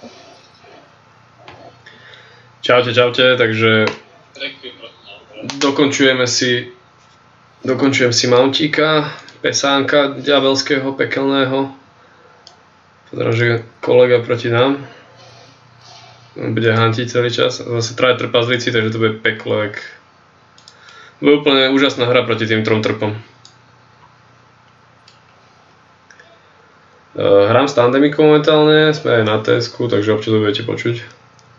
Čaute, čaute, takže dokončujem si Mountíka, pesánka diabelského, pekelného. Pozerám, že kolega proti nám. On bude hantiť celý čas. Zase traja trpazlíci, takže to bude peklo. To bude úplne úžasná hra proti tým trom trpom. Hrám s tandemikou momentálne, sme aj na TS-ku, takže občas to budete počuť.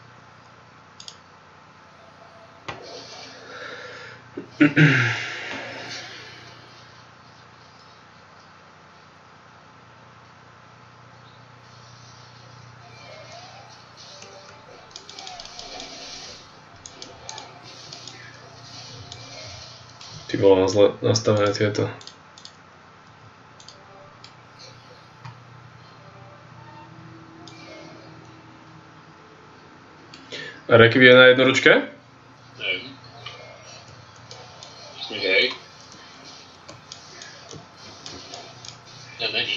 Ty vole, mám zle nastavené tieto. A Rekvi je na jednoručke? Neviem. Myslím, že hej. Ja není.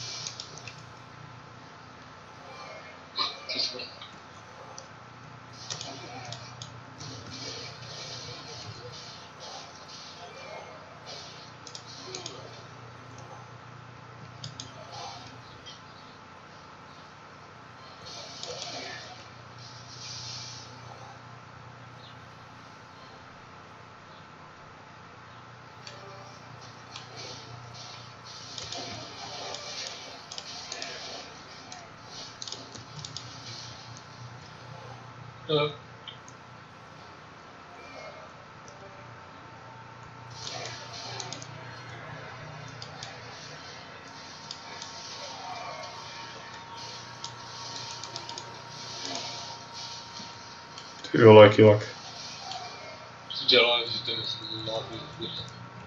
Ty vole, aký lak. Dělá, že to je hlavní kurz.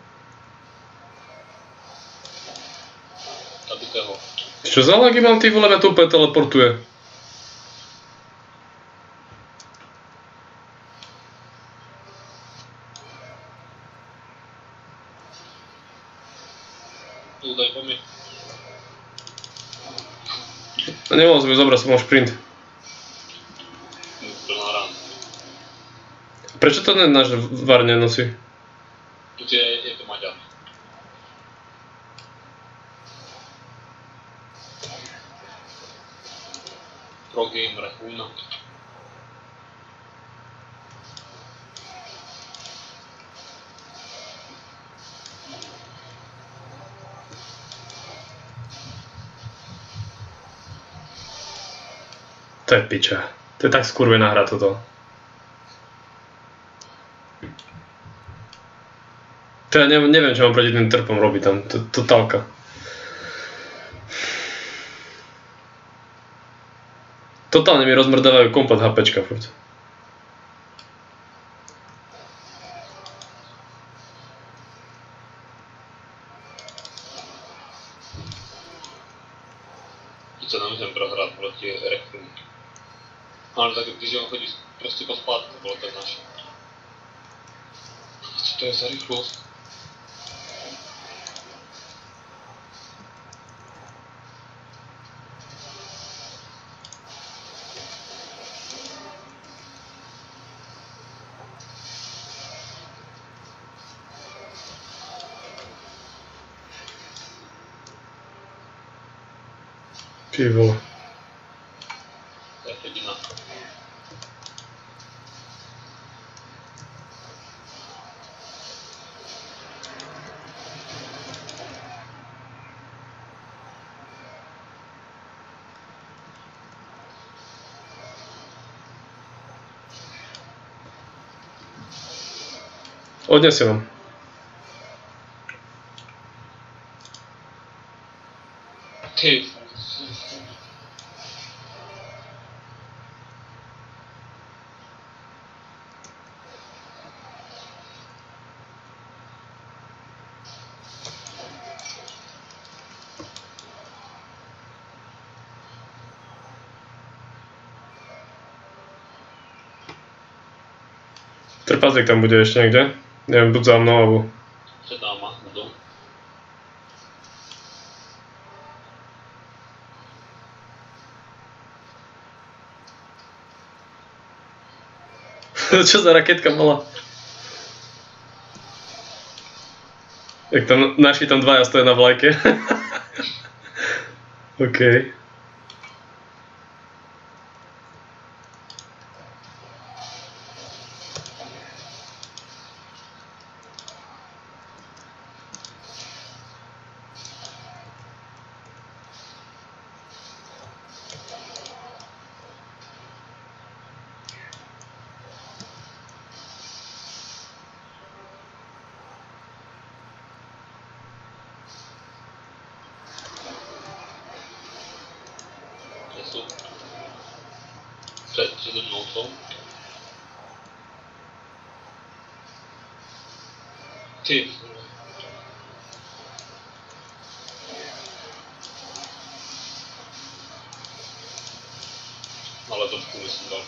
Zabitého. Čo za lagy mám, ty vole, mňa to úplne teleportuje. Daj po mi. Nemohol som ju zobrať, som mal šprint. Prečo to náš VAR nenosí? Tu je to Maďar. Pro gamer, Uno. To je piča. To je tak skurvená hra toto. To ja neviem, čo mám proti tým trpom robiť tam. Totálka. Totálne mi rozmrdávajú komplet HPčka furt. Teď sa nemôžem prohrať proti Rekvimu. Ale tak když on chodí proste pospát, to bolo tak naše. Co to je za rýchlosť? Ty vole. To je jediná. Odnesiem vám. Ty. Trpazlík tam bude ešte niekde. Neviem, buď za mnou, alebo... Před náma, budou. Čo za raketka bola? Jak tam naši tam dvaja stojí na vlajke. OK. Přede mnou jsou. Ty. Ale trošku myslím dal.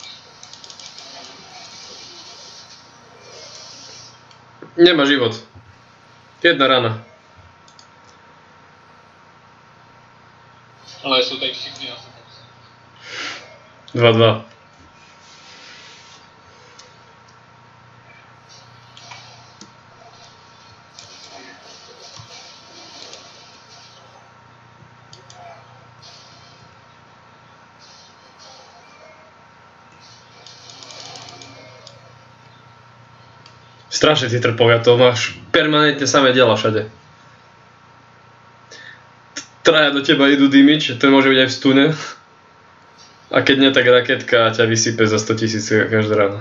Nemá život. Jedna rana. Ale jsou tady všichni, já jsem tam. 2-2. Strašne tí trpovia, to máš permanentne samé diela všade. Traja do teba idú dymič, to môže byť aj v stune. A keď nie, tak raketka ťa vysype za 100 000 každá rána.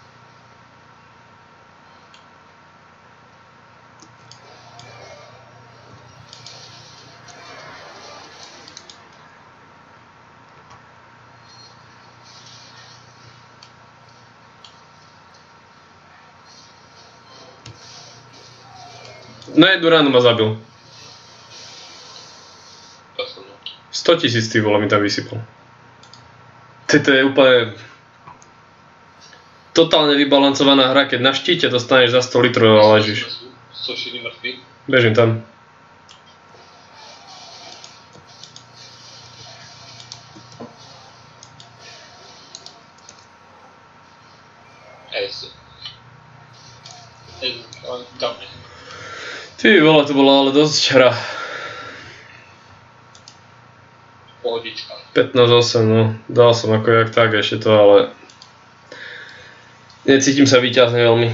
Na jednu ránu ma zabil. 100 000 ty vole mi tam vysypal. To je úplne totálne vybalancovaná hra, keď na štíte dostaneš za 100 litrov a ležíš. Bežím tam. Ty vole, to bola ale dosť hra. Pohodička. 15-8, no. Dal som ako jak tak ešte to, ale necítim sa víťazne veľmi.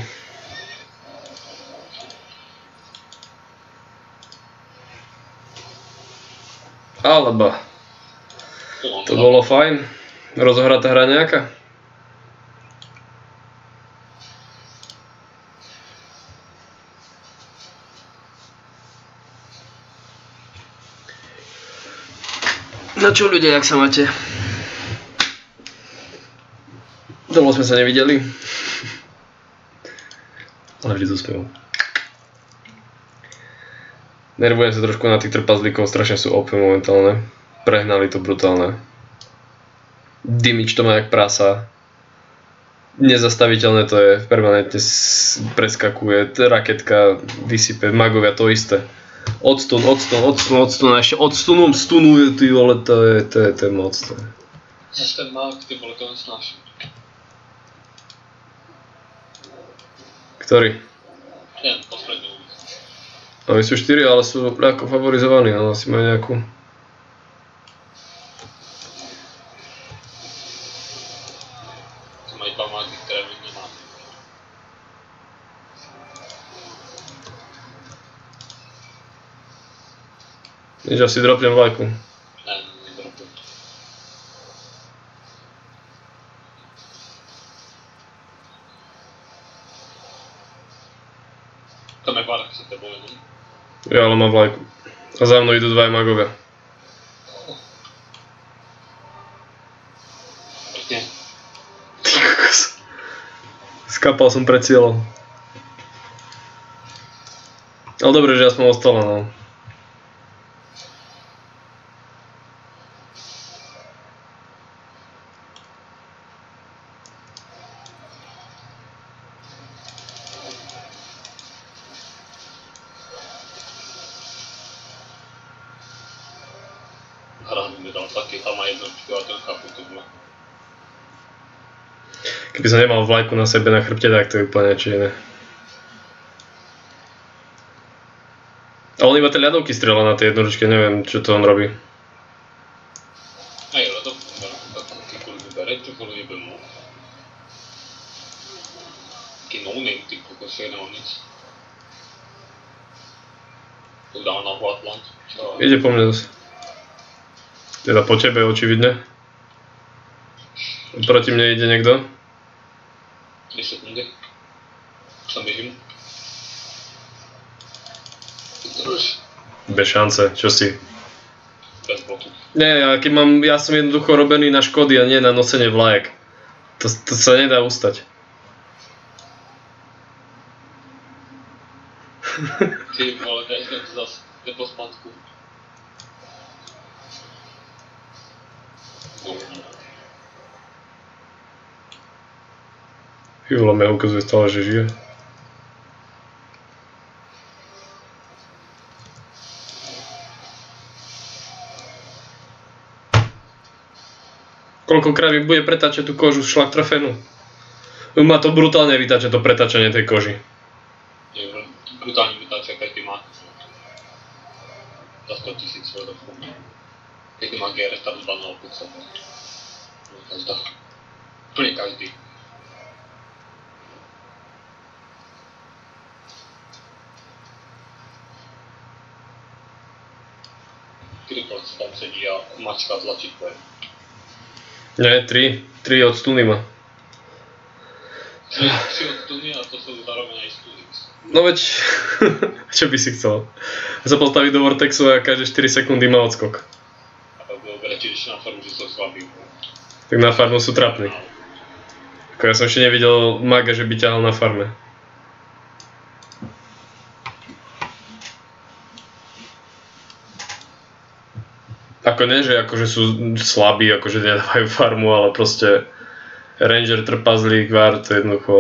Alebo to bolo fajn. Rozohratá hra nejaká? No čo ľudia, jak sa máte? Dlho sme sa nevideli. Ale vždy s úspevom. Nervujem sa trošku na tých trpazlíkov, strašne sú OP momentálne. Prehnali to brutálne. Dimič to má jak prasa. Nezastaviteľné to je, permanentne preskakuje, raketka vysype, magovia to isté. Odstun a ešte odstunom stunuje, ty vole, to je moc. Zase ten mag, ty vole, to nesnáším. Ktorý? Ten, posledný ulic. Oni sú 4, ale sú ľahko favorizovaní, ale asi majú nejakú... Mají dva magy, ktoré my nemáme. Nič, asi dropnem vlajku. Ne, nedropnem. Tam je bark sa tebou jenom. Ja ale mám vlajku. A za mnou idú dvaja magovia. Pekne. Skapal som pred cieľom. Ale dobre, že aspoň ostala, no. Hra mi dal taky, tam má jednočku a ten chápu to bylo. Keby som nemal vlajku na sebe na chrbte, tak to je úplne niečo iné. A on iba tie ľadovky strieľa na tej jednoručke, neviem, čo to on robí. Hej, ľadovku, taký kuli vybere, čo kuli nebyl mu. Taký no-name, ty kokos, je nemal nic. To dá na Hotland. Ide po mne zase. Teda po tebe, očividne. Proti mne ide niekto. 3 sekundy. Už tam bežím. Bez šance, čo si? Bez bloku. Nie, ja som jednoducho robený na škody a nie na nosenie vlajek. To sa nedá ustať. Ty vole, každý to zase je po spadku. Júlo mi ukazuje stále, že žije. Koľkokrát mi bude pretáčať tú kožu šlak trafenú. Má to brutálne vytáča to pretáčanie tej koži. Je brutálne vytáča každý má. Za 100 000 svedokov. Každý má GR start 2.0 pod sebou. Každá. Úplne každý. Kedykoľvek sa tam sedí a mačka tlačítko je. Nie, 3 od stuny má. 3 od stuny a to sú zároveň aj Stunix. No veď, čo by si chcel? Sa postaviť do Vortexu a každé 4 sekundy má odskok. A tak bylo radšej ešte na farmu, že sú slabí. Tak na farmu sú trapní. Ako ja som ešte nevidel maga, že by ťahal na farme. Ako nie, že akože sú slabí, akože nedávajú farmu, ale proste Ranger, trpazlík, var, to je jednoducho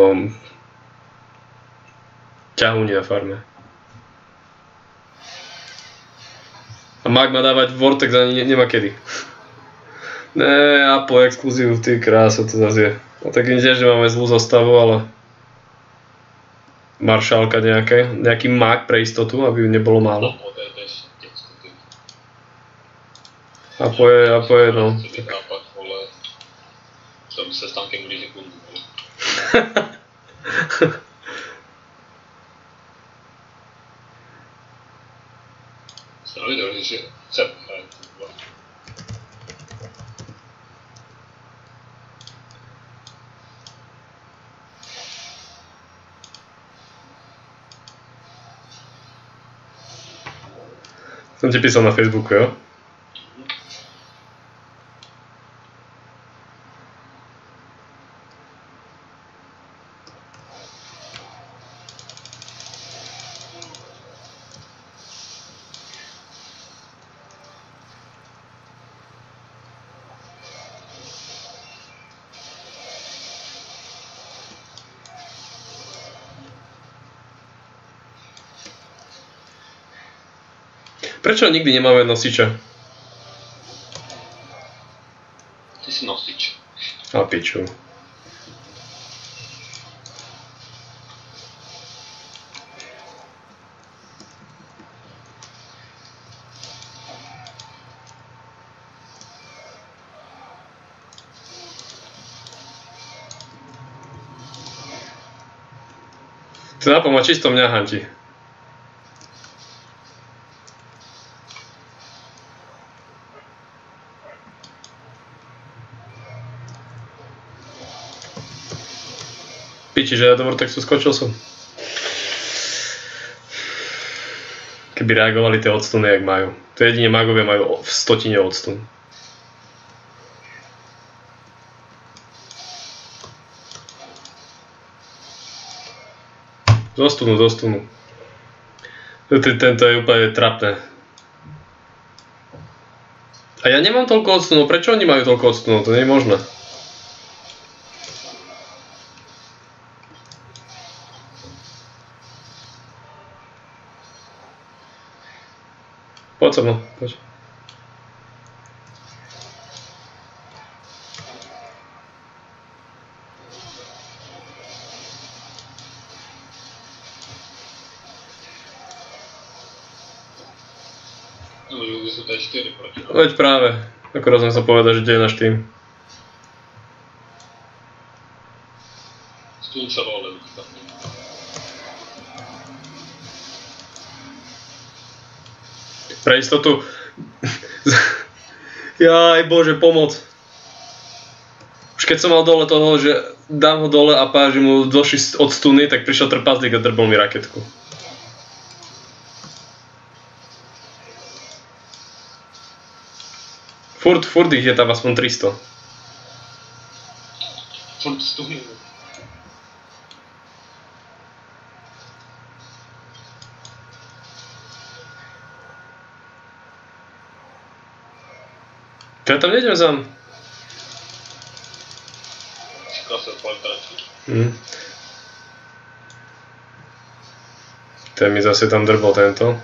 ťahúni na farme. A mag má dávať Vortex ani nemá kedy. Ne, Apo exkluzív, ty krása, to zase je. No tak nie, že máme zlú zostavu, ale maršálka nejaký mag pre istotu, aby nebolo málo. Apo je, no. Tam se s tankem blíže kundu. Jsem viděl, že Cep hraje. Som ti písal na Facebooku, jo? Prečo nikdy nemáme nosiča? Ty si nosič. A piču. To napomá čisto mňa hanti. Piči, že ja do Vortexu skočil som. Keby reagovali tie odstuny, jak majú. To jedine magovia majú v 100 odstun. Do stunu. Tento je úplne trapné. A ja nemám toľko odstunov, prečo oni majú toľko odstunov? To nie je možné. Poď so mnou, poď. kde sú T4 proti nám. Veď práve, akorát som sa povedal, že kde je náš tým. Stunčalo len tak. Pre istotu. Jaj, bože, pomoc. Už keď som mal dole toho, že dám ho dole a páži mu došli od stuny, tak prišiel trpazlík a drbol mi raketku. Furt ich je tam aspoň 300. Furt stuny. Ja tam nejdem sám. Sklasel poltračí. Ten mi zase tam drbol tento.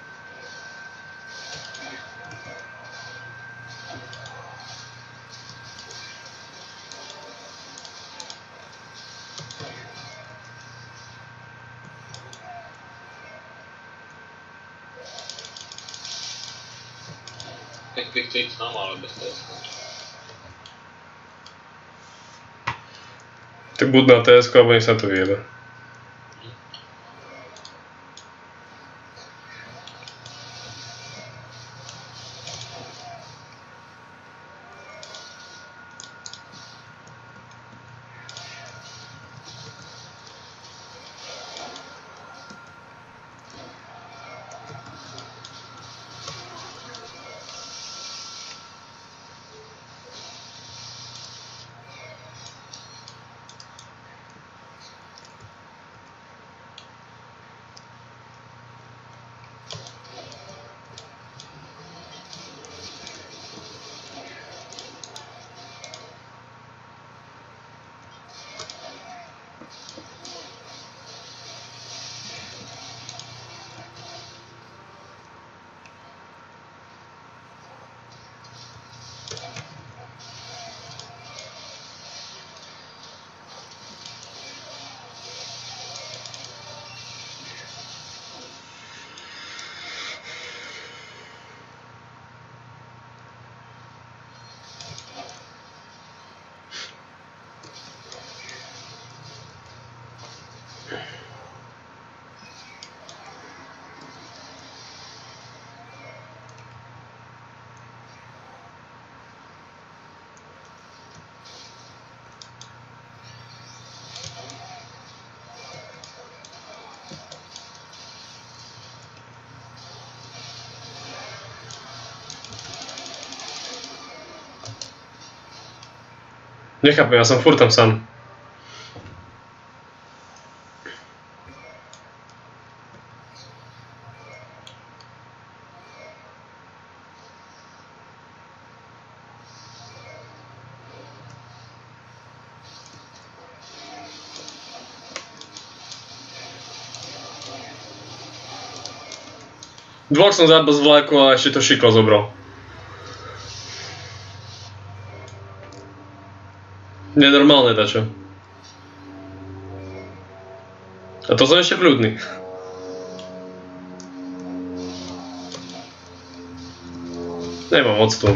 Tak by chce jít s náma, ale bez TSK. Tak buď na TSK, alebo nech sa to vyjebe. Nechápem, ja som furt tam sám. Dvoch som zabil z vlaku a ešte to šiklo zobral. Nenormálne dačo. A to som ešte kľudný. Nemám moc tu.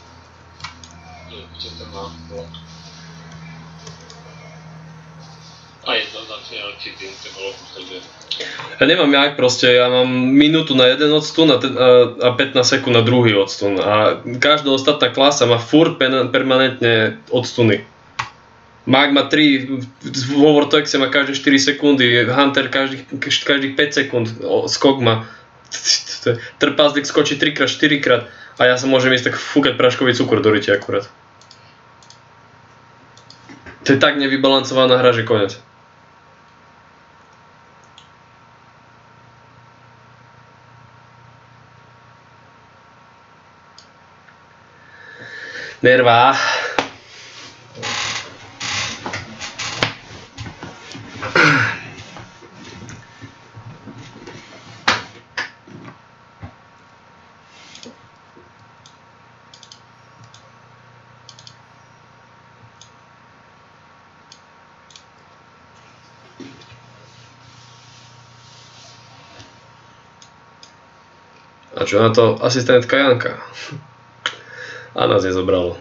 A je to začne určitým, to bolo posledné. Ja nemám jak proste, ja mám minútu na jeden odstun a 15 sekúnd na druhý odstun. A každá ostatná klasa má furt permanentne odstuny. Mag má 3, vo Vortexe má každé 4 sekundy, Hunter každých 5 sekúnd, skok má. Trpazlík skočí 3x, 4x a ja sa môžem ísť tak fúkať práškový cukor do ryti akurát. To je tak nevybalancovaná hra, že konec. Nervá. A A čo na to asistentka Janka? A nás nezobralo.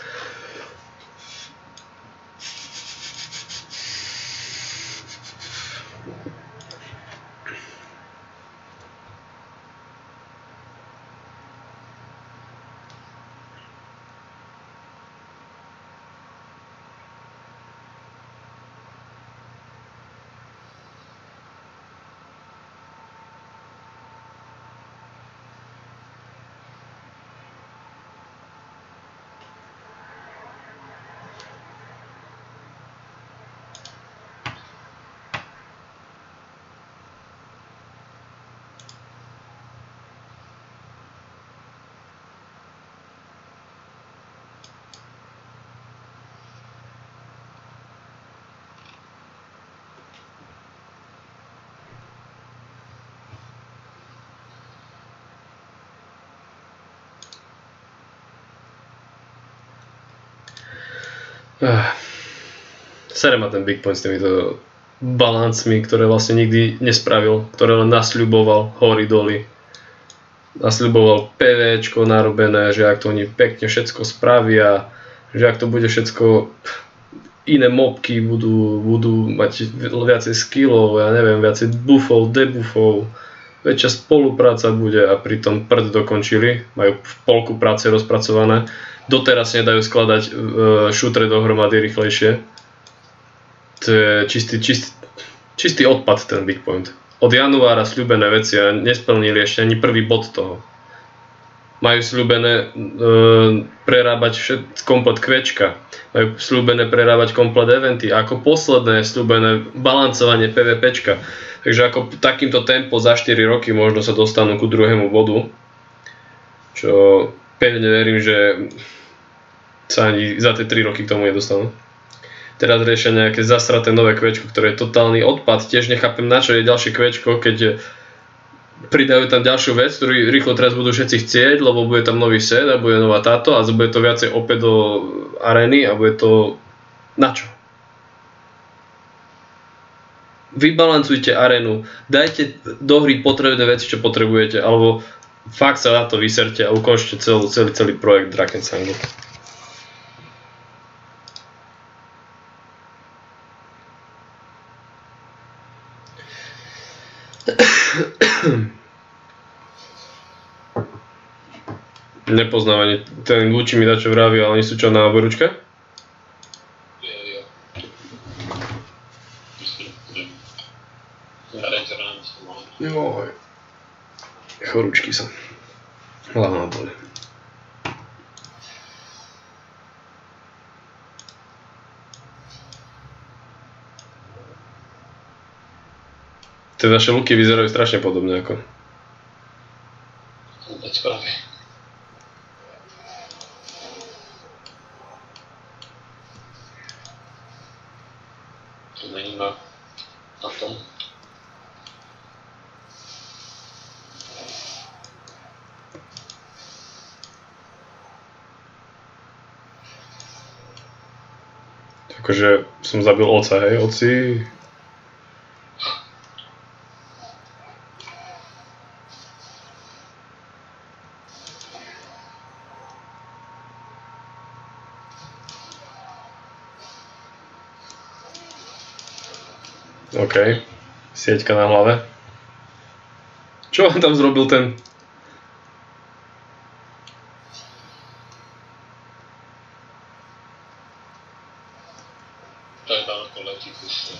Sere ma ten Big Point s týmito balancmi, ktoré vlastne nikdy nespravil, ktoré len nasľuboval hory doly. Nasľuboval PVčko narobené, že ak to oni pekne všetko spravia, že ak to bude všetko, iné mobky budú mať viacej skillov, ja neviem, viacej buffov, debuffov, väčšia spolupráca bude a pritom prd dokončili, majú polku práce rozpracované. Doteraz nedajú skladať šútre dohromady rýchlejšie. To je čistý odpad ten Big Point. Od januára sľúbené veci a nesplnili ešte ani prvý bod toho. Majú sľúbené prerábať komplet kvečka. Majú sľúbené prerábať komplet eventy. A ako posledné je sľúbené balancovanie PvPčka. Takže ako takýmto tempo za 4 roky možno sa dostanú ku druhému bodu. Čo pevne verím, že sa ani za tie 3 roky k tomu nedostanú. Teraz riešia nejaké zasraté nové kvečko, ktoré je totálny odpad. Tiež nechápem, na čo je ďalšie kvečko, keď pridajú tam ďalšiu vec, ktorú rýchlo teraz budú všetci chcieť, lebo bude tam nový set a bude nová táto a bude to viacej opäť do arény a bude to... Na čo? Vybalancujte arénu, dajte do hry potrebné veci, čo potrebujete, alebo fakt sa na to vyserte a ukončite celý projekt Drakensangru. Nepoznám ani ten Gucci mi dačo vraví, ale oni sú čo na oboručke? Joj. Chorúčky som. Hlava boli. Tie naše luky vyzerajú strašne podobne ako. Vôbec práve. To není na tom. Akože som zabil oca, hej, oci. OK, sieťka na hlave. Čo on tam zrobil ten? To je tam to letí kus.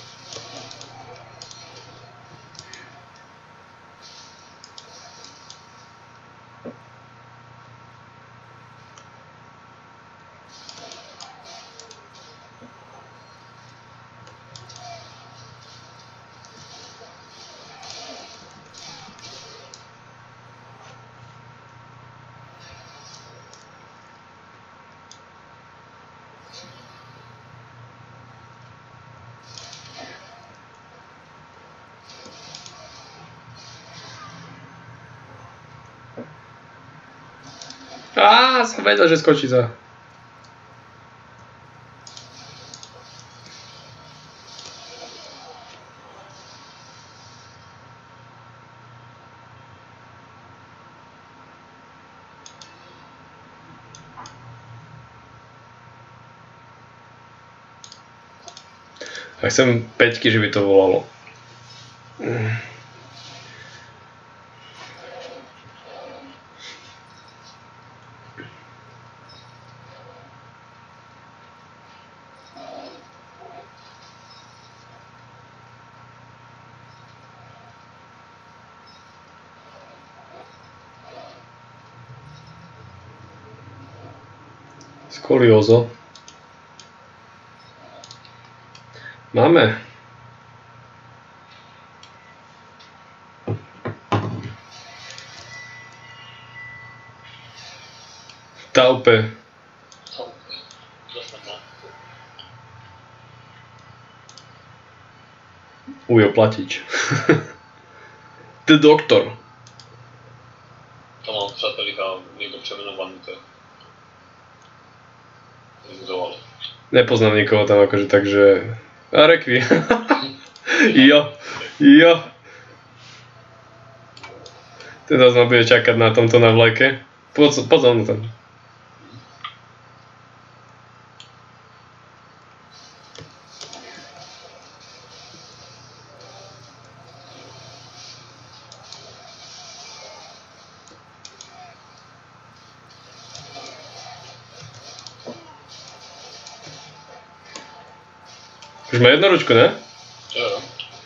Som vedel, že skočí za. A chcem 5, že by to volalo. Skoliózo. Máme. Taupe. Ujo Platič. The Doctor. To mám přátelíka niekto přemenovaný, to je. Nepoznám nikoho tam akože takže... A Rekvi. Jo. Teda znamená bude čakať na tomto na vlajke. Poď za mnou tam. Už má jednu ručku, ne? Jo.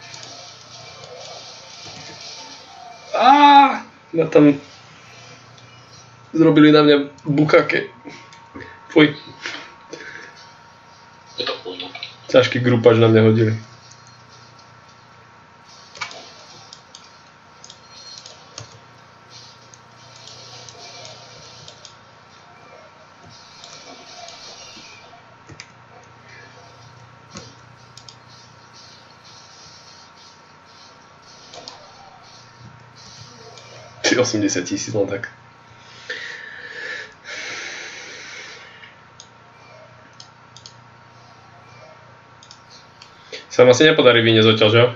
No tam zrobili na mňa bukáke. Fuj. Je to fuj, no. Ťažký grupač na mňa hodili. Či 80 000 len tak. Sa vám asi nepodarí vyniesť odtiaľ, že jo?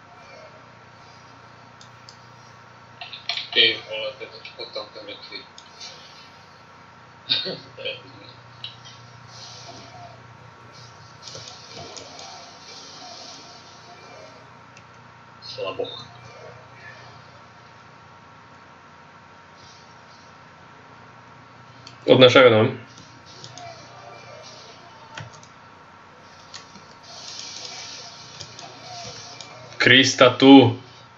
Ty vole, to je to tam ten mŕtvy. Slaboch. Odnášajú nám. Krista tu.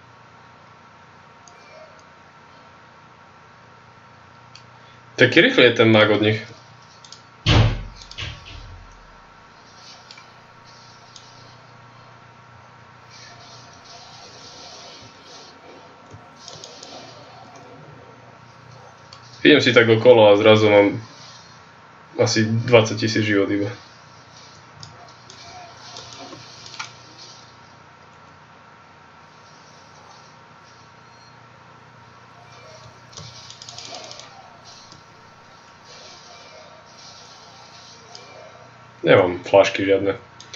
Taký rýchly je ten mag od nich. Idem si tak okolo a zrazu mám asi 20 000 život iba. Nemám fľašky žiadne.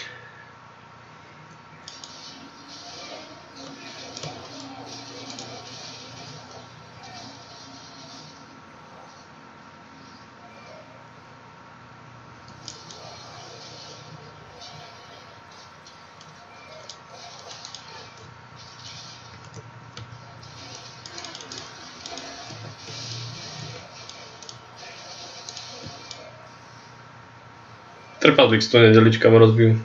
Trpadlík z toho nedelička ma rozbijú.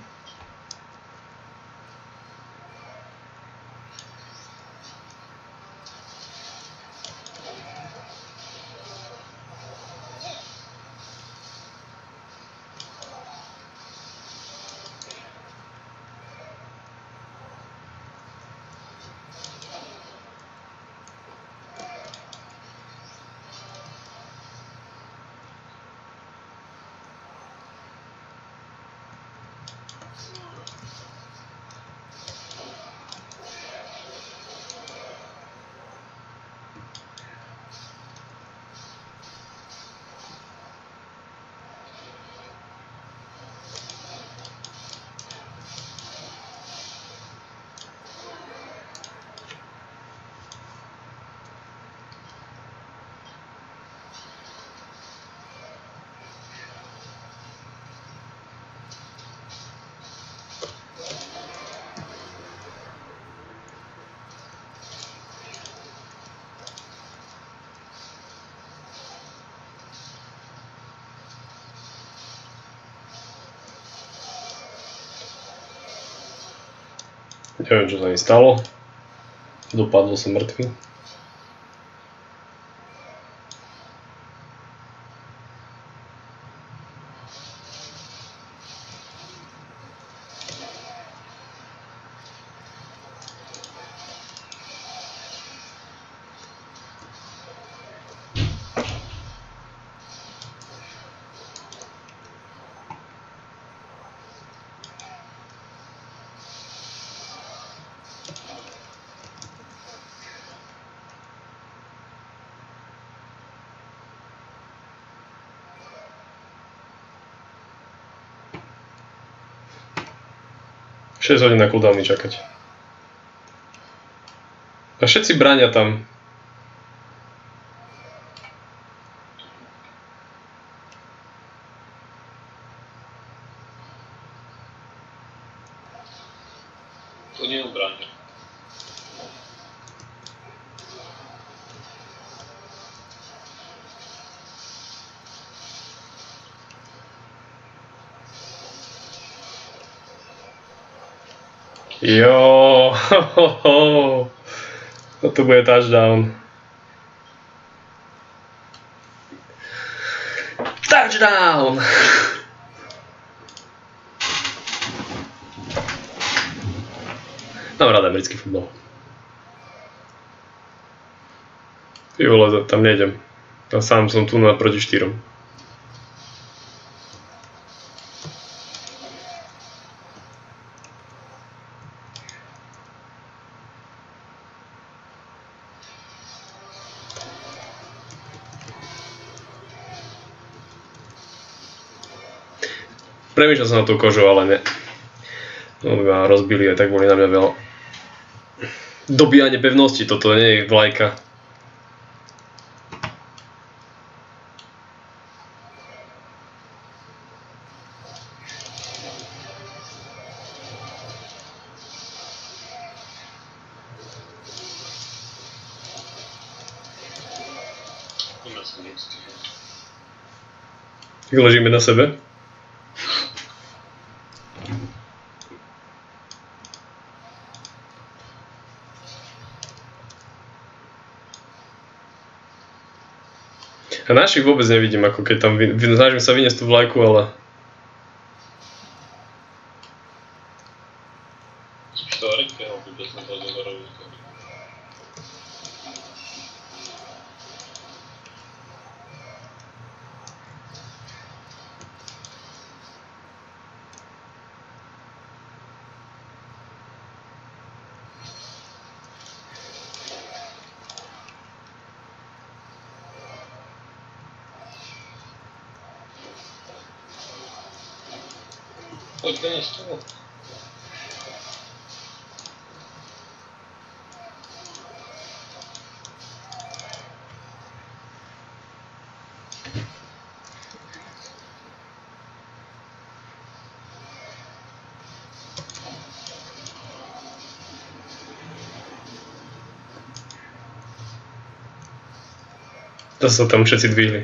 Neviem, čo sa mi stalo. Dopadol som mŕtvy. Šesť hodín na cooldowny čakať. A všetci bránia tam. To nie ubránia. Jo, to bude touchdown. Touchdown! Mám rád americký futbal. Ty vole, tam nejdem. Ja sám som tu naproti 4. Premýšľal som na tú kožu, ale ne. No by ma rozbili, aj tak boli na mňa veľa. Dobíjanie pevnosti, toto nie je vlajka. Tak ležíme na sebe. A našich vôbec nevidím, ako keď tam snažím sa vyniesť tú vlajku, ale... Poď vyniesť toho. To sa tam všetci dvihli.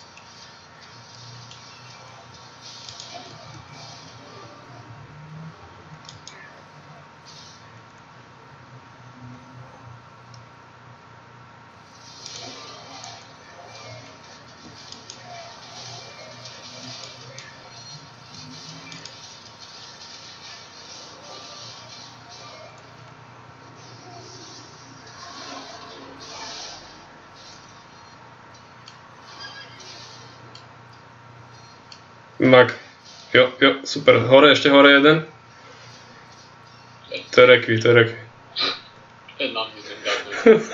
Mak. Jo, super. Hore, ešte hore jeden. To je rekvi, to je rekvi. To je na mňa ten gádu.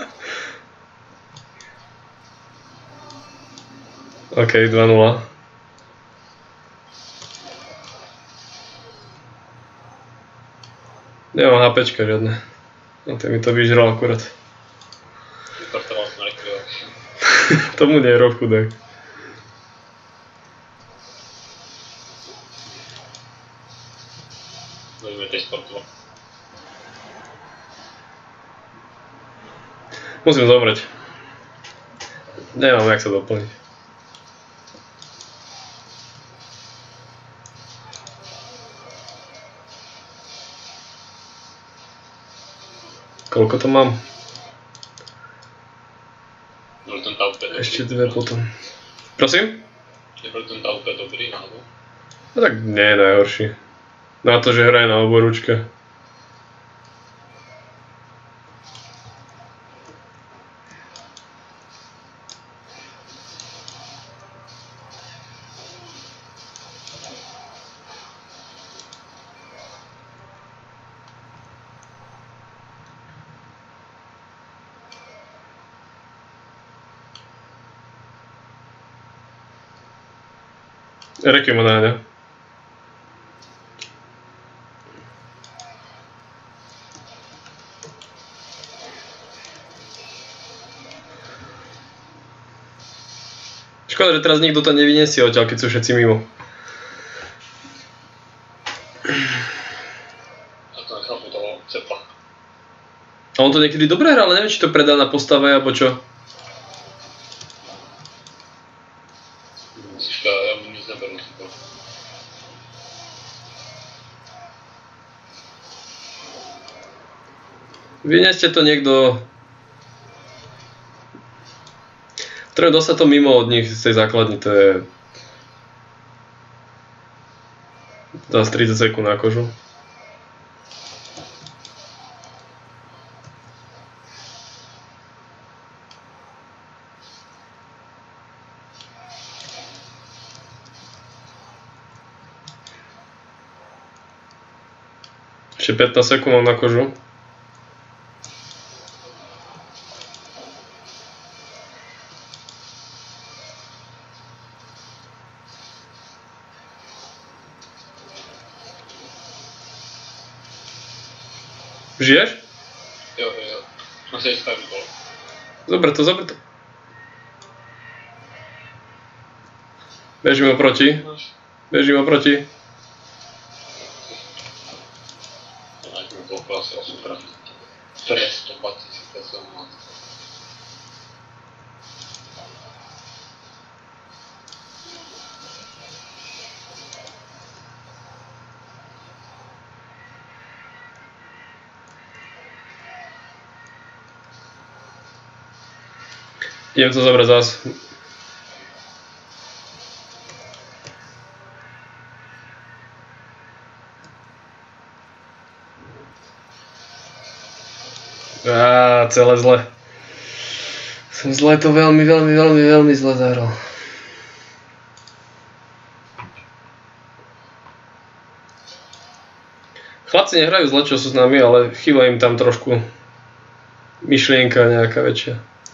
OK, 2-0. Nemám HPčka žiadne. No to mi to vyžral akurát. Vyportoval som rekvi. Tomu nie je rok chudák. Budeme tej sportovať. Musím zomrieť. Nemám jak sa doplniť. Koľko to mám? Bol ten Taupe dobrý. Ešte dve potom. Prosím? Nebol ten Taupe dobrý, alebo? No tak nie je najhorší. Na to, že hraje na oboručke. Reky mu nájde. Škoda, že teraz nikto to nevyniesie odtiaľ, keď sú všetci mimo. A to nechápu toho Cepla. A on to niekedy dobre hral, ale neviem, či to predá na postave, alebo čo. Ja mu nič neberú si to. Vynieste to niekto... Treba dostať to mimo od nich z tej základni, to je... Dá 30 sekúnd na kožu. Ešte 15 sekúnd mám na kožu. Žiješ? Jo. Musíš stavit gol. Zober to. Bežím oproti. Ať mi poklasil super. 320 000 máte. Idem to zobrať zás. Celé zle. Som zle to veľmi zle zahral. Chlapci nehrajú zle, čo sú s nami, ale chýba im tam trošku myšlienka nejaká väčšia.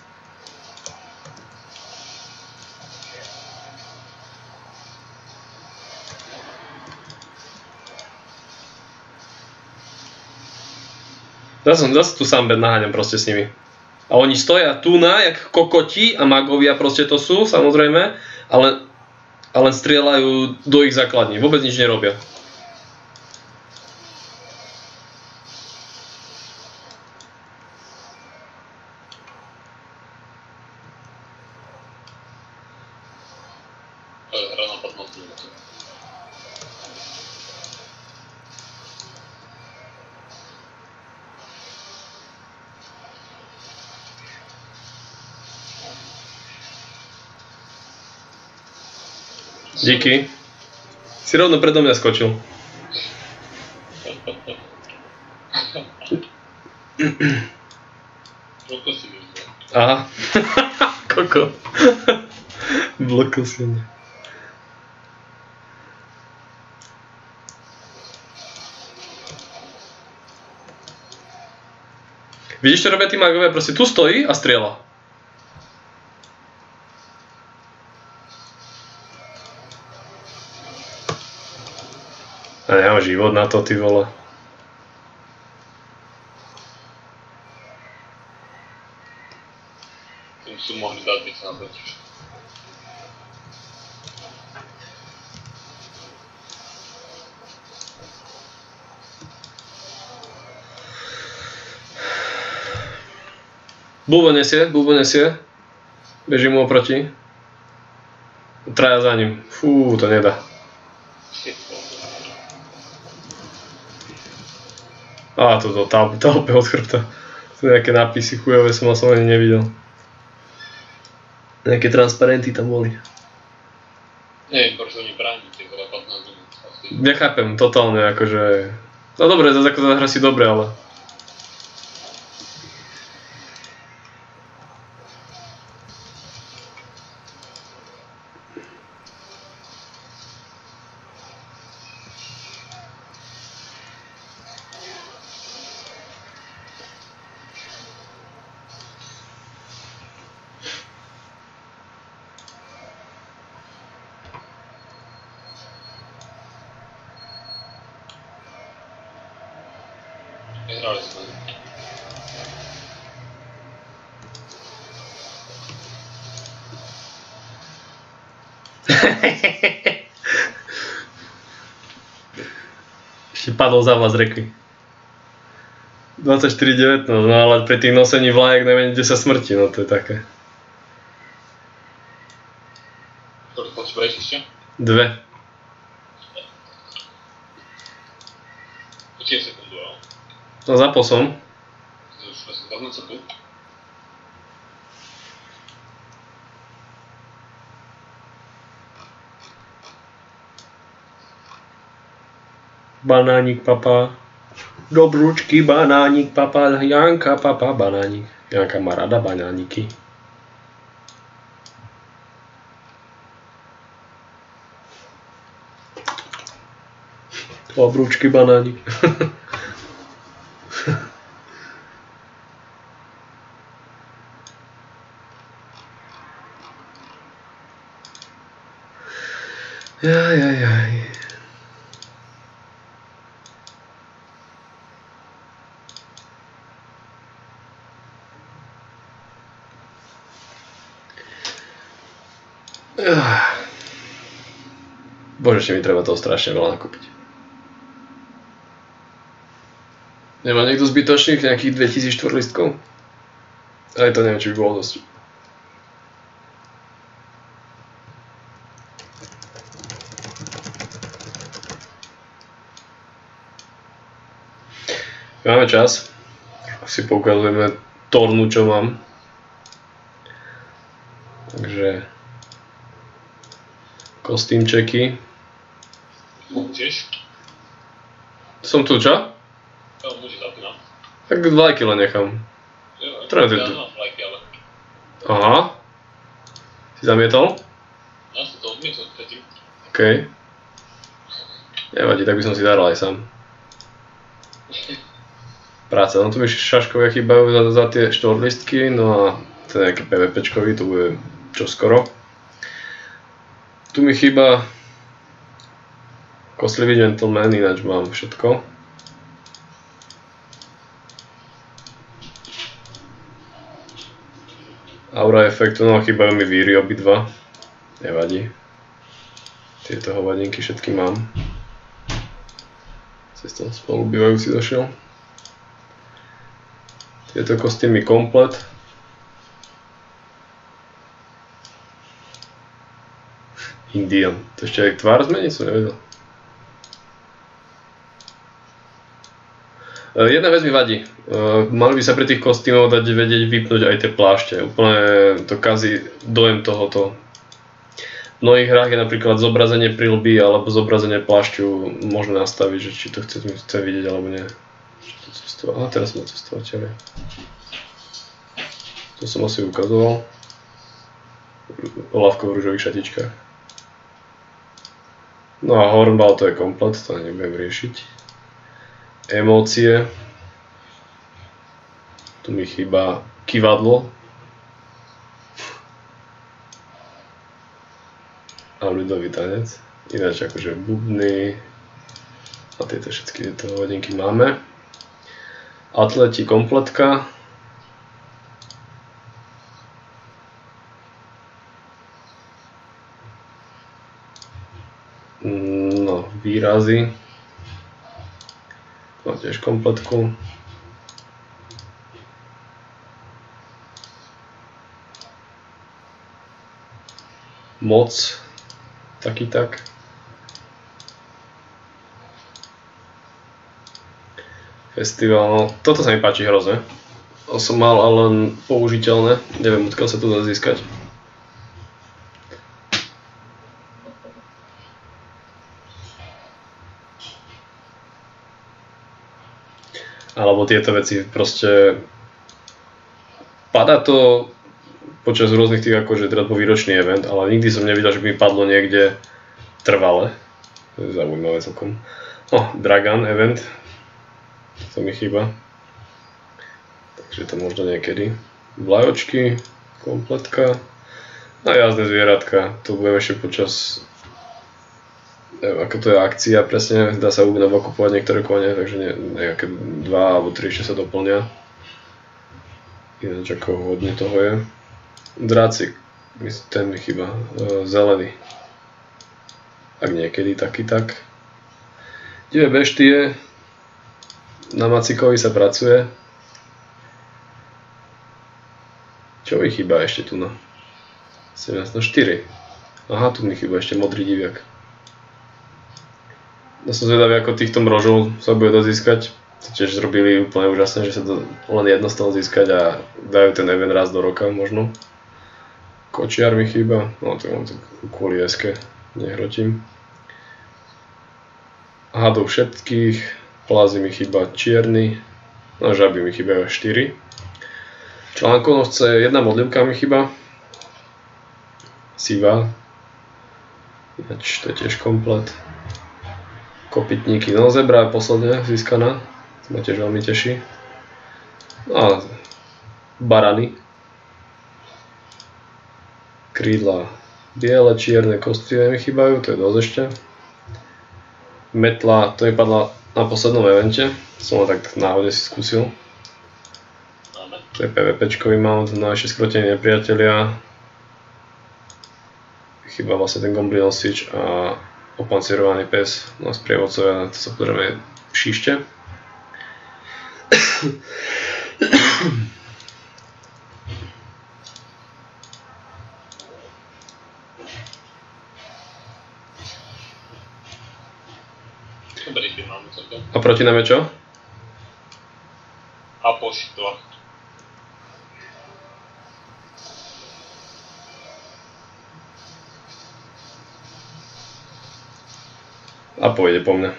Zase tu sám naháňam proste s nimi. A oni stoja tu na, jak kokoti a magovia proste to sú, samozrejme, ale strieľajú do ich základní, vôbec nič nerobia. Ale hra na 15 minút. Díky. Si rovno predo mňa skočil. Koľko si vyzval? Aha. Koko. Blokol si mňa. Vidíš, čo robia tí magovia? Proste tu stojí a strieľa. A nemám život na to, ty vole. Tým sú mohli dať byť na totiž. Bulbo nesie. Bežím mu oproti. Traja za ním. Fú, to nedá. Á, toto Taupe od chrbta. Sú nejaké nápisy chujové, som ani nevidel. Nejaké transparenty tam boli. Neviem, prečo oni bráni tie 15 minút. Nechápem, totálne akože... No dobre, zase ako zahra si dobre, ale... Nehrali sme. Ešte padol zápas reky. 24-19, no ale pri tých nosení vlajek neviem, kde sa smrti, no to je také. Koľko potrebuješ ešte? 2. Počkej sekundu, jo? No zapol som. Už vlastne dávno sa tu. Banánik papa. Dobrúčky, banánik papa. Janka papa, banánik. Janka má rada banániky. Dobrúčky, banánik. Jaj. Bože, ešte mi treba toho strašne veľa nakúpiť. Nemá niekto zbytočných nejakých 2004 listkov? Aj to neviem, či by bolo dosť. Máme čas. Si poukazujeme tornu, čo mám. Takže kostýmčeky. Tiež? Som tu, čo? Ja môže zapínam. Tak vlajky len nechám. Jo, Treba ja mám vlajky, ale... Aha. Si zamietol? Ja som to odmietol predtým. OK. Nevadí, tak by som si daral aj sám. Práca, no tu mi šaškovia chýbajú za tie štvorlistky, no a ten nejaký PVPčkový, to bude čoskoro. Tu mi chýba Kostlivý gentleman, ináč mám všetko. Aura efektu, no chýbajú mi víry obidva. Nevadí. Tieto hovadinky všetky mám. Cestou spolubývajúci došiel. Tieto kostýmy komplet. Indian. To ešte aj tvár zmeniť, som nevedel. Jedna vec mi vadí. Mali by sa pri tých kostýmov dať vedieť vypnúť aj tie plášte. Úplne to kazí dojem tohoto. V mnohých hrách je napríklad zobrazenie prilby alebo zobrazenie plášťu možné nastaviť, že či to chce vidieť alebo nie. Aha, teraz sme cestovateľi. To som asi ukazoval. Olafko v ružových šatičkách. No a Hornball to je komplet, to nebudem riešiť. Emócie. Tu mi chýba kývadlo. A ľudový tanec. Ináč akože bubny. A tieto všetky tieto hodinky máme. Atleti kompletka. No, výrazy. No tiež kompletku. Moc. Taký tak. Festival, no toto sa mi páči hrozne. som mal ale len použiteľné, neviem odkiaľ sa to dá získať. Alebo tieto veci proste padá to počas rôznych tých akože teda po výročný event, ale nikdy som nevidel, že by mi padlo niekde trvale. To je zaujímavé celkom. Dragan event, to mi chýba. Takže to možno niekedy. Vlajočky, kompletka a jazdné zvieratka. To budem ešte počas, neviem ako to je akcia presne, dá sa ugnavo kupovať niektoré kone, takže nejaké 2 alebo 3 ešte sa doplňa. Ináč ako hodne toho je. Drácik, ten mi chýba, zelený. Ak niekedy taký tak. Divé beštie, na Macikovi sa pracuje. Čo mi chýba ešte tu na? 17 na 4. Aha, tu mi chýba ešte modrý diviak. No som zvedavý, ako týchto mrožov sa bude dať získať. Tiež zrobili úplne úžasne, že sa to len jedno z toho získať a dajú ten event raz do roka možno. Kočiar mi chýba, no to mám to kvôli SK, nehrotím. Hadov všetkých, plázy mi chýba čierny, no žaby mi chýbajú 4. Článkonovce, jedna modlivka mi chýba. Siva. Ináč to je tiež komplet. Kopytníky, no zebra je posledne získaná. To ma tiež veľmi teší. No a barany. Krídla biele, čierne, kostie mi chýbajú, to je dosť ešte. Metla, to mi padla na poslednom evente. Som ho tak náhodne si skúsil. To je PvPčkový mount, no ešte skrotení nepriatelia. Chýba vlastne ten goblin nosič a opancierovaný pes. No sprievodcovia, to sa pozrieme v šište. A proti nám je čo? Apoštla. A pôjde po mne.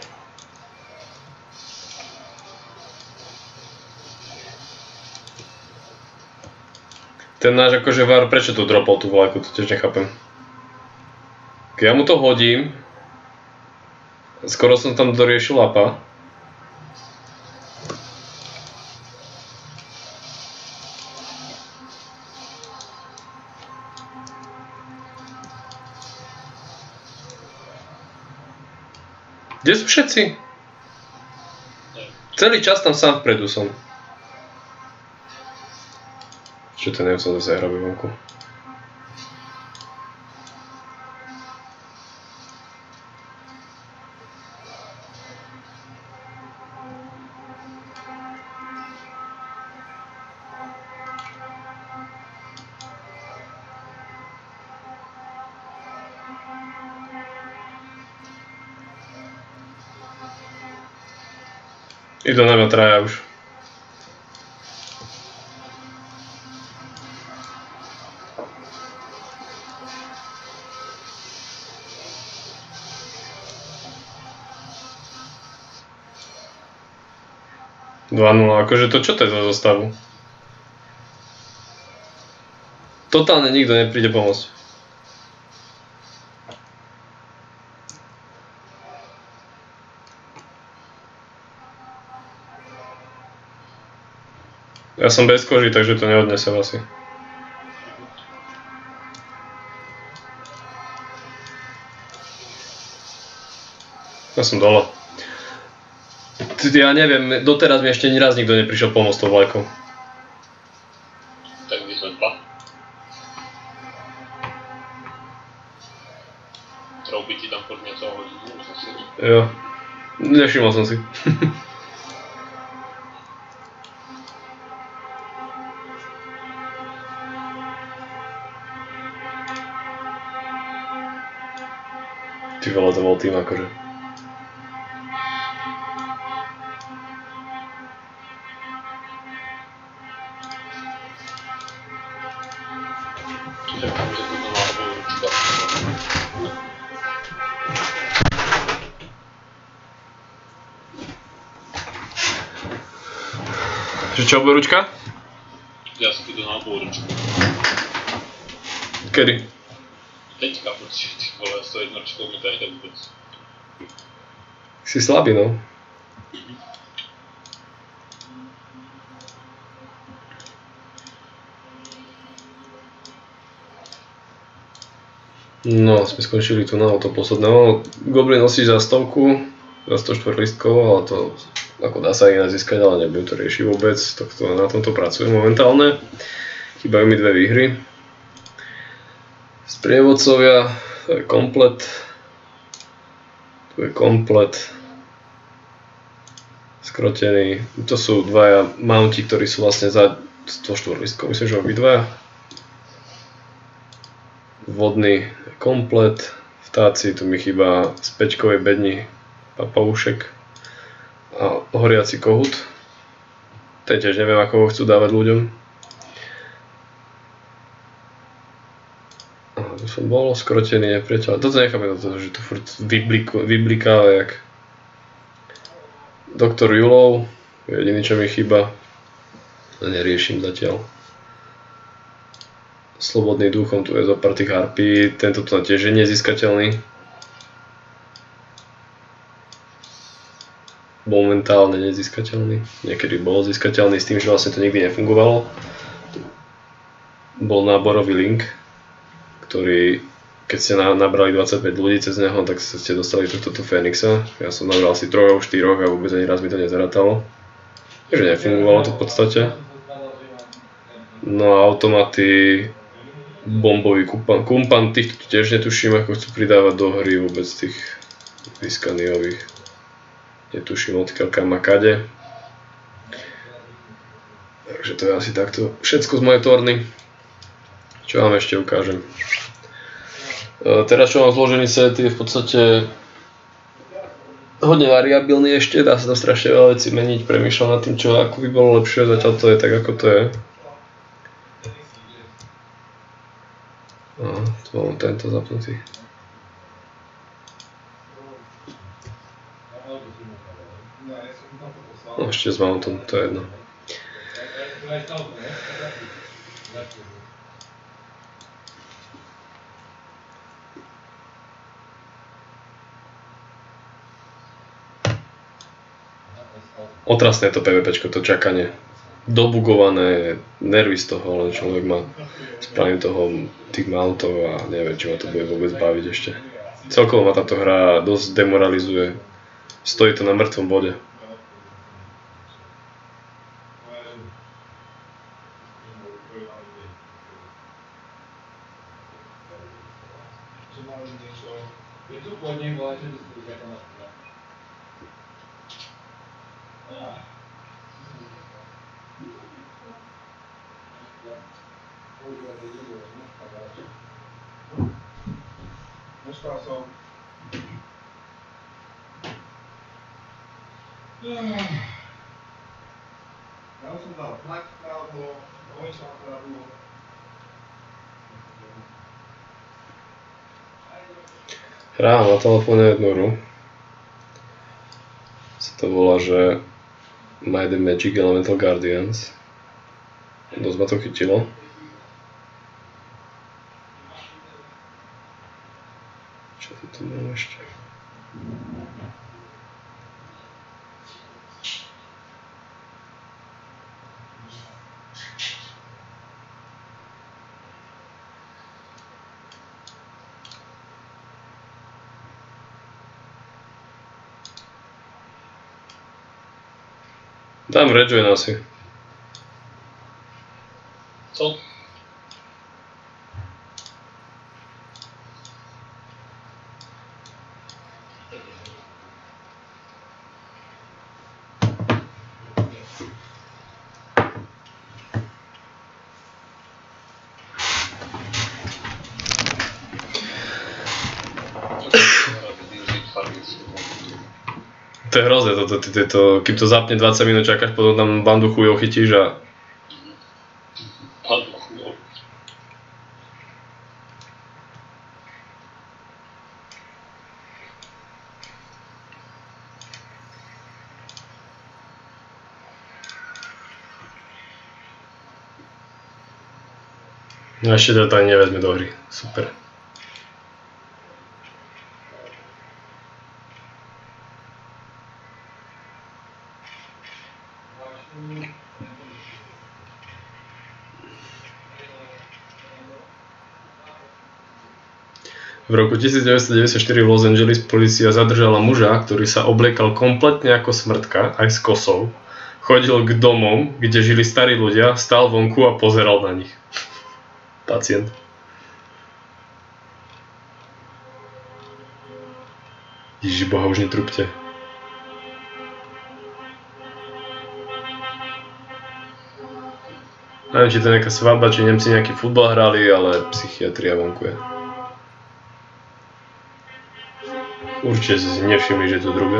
Ten náš akože var, prečo tu dropol tú vlajku, to tiež nechápem. Keď ja mu to hodím, skoro som tam doriešil apa. Kde sú všetci? Celý čas tam sám vpredu som. Čo to neviem, som zase hrabý vonku. Idú na mňa traja už. Akože to čo to je za zostavu? Totálne nikto nepríde pomôcť. Ja som bez koži, takže to neodnesem asi. Ja som dole. Ja neviem, doteraz mi ešte raz nikto neprišiel pomôcť tou vlajkou. Tak by sme dva. Trouby ti tam pod niečo hodí, môžem si. Jo, nevšimol som si. Ty vole, to bol tým akože. Tak to má ručka. Že čo bude ručka? Ja si to na ručku. Kedy? Teďka, protože ty vole, s tou jednočkou mi to nejde vůbec. Si slabý, no. No, sme skončili tu na to posledné. Goblin nosí za 100, za 104 listkov, ale to ako dá sa iné získať, ale nebudem to riešiť vôbec. Na tomto pracujem momentálne. Chýbajú mi 2 výhry. Sprievodcovia, to je komplet. Tu je komplet. Skrotený. To sú dvaja mounti, ktorí sú vlastne za 104 listkov. Myslím, že obidvaja. Vodný komplet, vtáci, tu mi chýba z päťkovej bedni papoušek a horiaci kohút. Ten tiež neviem, ako ho chcú dávať ľuďom. Tu som bol, skrotený nepriateľ. Toto nechápem, že to furt vyblikáva jak doktor Julov, jediný čo mi chýba, neriešim zatiaľ. Slobodný duchom, tu je zo pár tých harpí, tento tu tiež je nezískateľný. Momentálne nezískateľný, niekedy bol získateľný s tým, že vlastne to nikdy nefungovalo. Bol náborový link, ktorý, keď ste nabrali 25 ľudí cez neho, tak ste dostali tohto Fénixa. Ja som nabral asi 3 4 a vôbec ani raz mi to nezarátalo. Takže nefungovalo to v podstate. No a automaty, bombový kumpan, týchto tu tiež netuším, ako chcú pridávať do hry vôbec tých vyskaniových. Netuším odkiaľ kam a kade. Takže to je asi takto všetko z mojej torny. Čo vám ešte ukážem. Teraz čo mám zložený set je v podstate hodne variabilný ešte, dá sa tam strašne veľa vecí meniť, premýšľam nad tým, čo ako by bolo lepšie, zatiaľ to je tak ako to je. Tu mám tento zapnutý. No ešte s mountom, to je jedno. Otrasné to PvPčko, to čakanie. Dobugované, nervy z toho, len človek má spravím toho tých mountov a neviem, či ma to bude vôbec baviť ešte. Celkovo ma táto hra dosť demoralizuje. Stojí to na mŕtvom bode. Hrám na telefóne jednu hru. Sa to volá, že Might and Magic Elemental Guardians. Dosť ma to chytilo. Čo tu mám ešte? Dám Rejoin asi. Co? To je hrozné, kým to zapne 20 minút čakáš, potom tam bandu chujov chytíš a... Bandu chujov. No ešte to ani nevezme do hry. Super. V roku 1994 v Los Angeles polícia zadržala muža, ktorý sa obliekal kompletne ako smrtka, aj s kosou. Chodil k domom, kde žili starí ľudia, stál vonku a pozeral na nich. Pacient. Ježišboha, už netrúbte. Neviem, či to je nejaká svadba, či Nemci nejaký futbal hrali, ale psychiatria vonku je. Určite si nevšimli, že to druhé.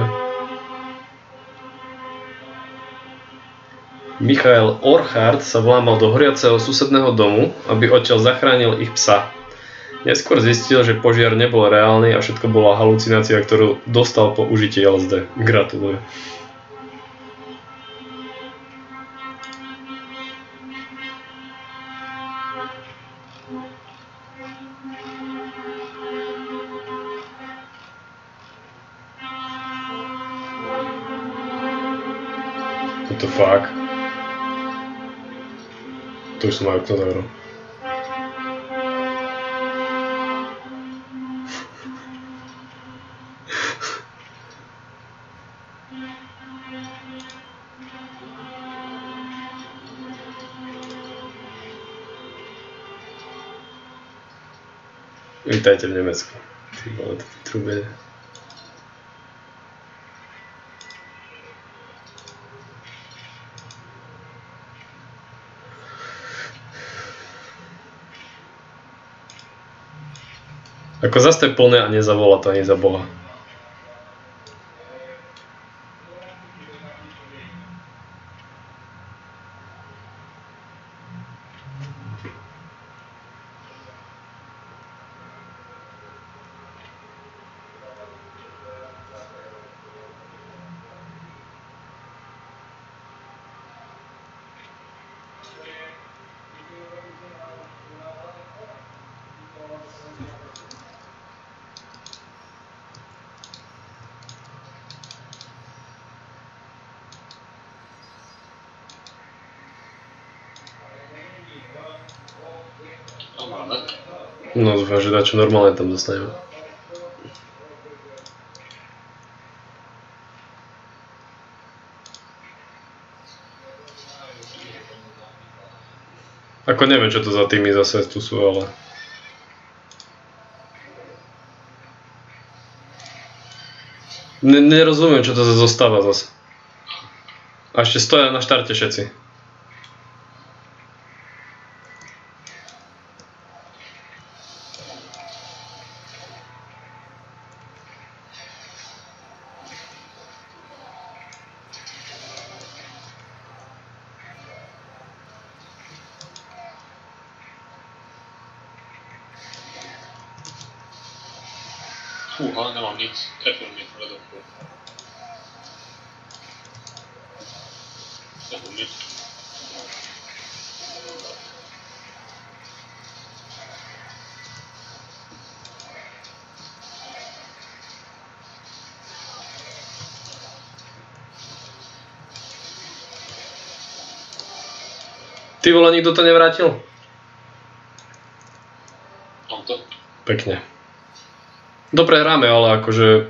Michael Orchard sa vlámal do horiaceho susedného domu, aby odtiaľ zachránil ich psa. Neskôr zistil, že požiar nebol reálny a všetko bola halucinácia, ktorú dostal po užití LSD. Gratulujem. What the fuck? To už som aj okno zavral. Vítajte v Nemecku. Ty vole, to ty trubie. Ako zase to je plné a nezavolá to ani za Boha. No dúfam, že dačo normálne tam dostaneme. Ako neviem, čo to za týmy zase tu sú, ale... Nerozumiem, čo to zostáva zase. A ešte stoja na štarte všetci. Fúha, nemám nic, trefil mi hledovku. Trefil mi. Ty vole, nikto to nevrátil? Mám to. Pekne. Dobre hráme, ale akože...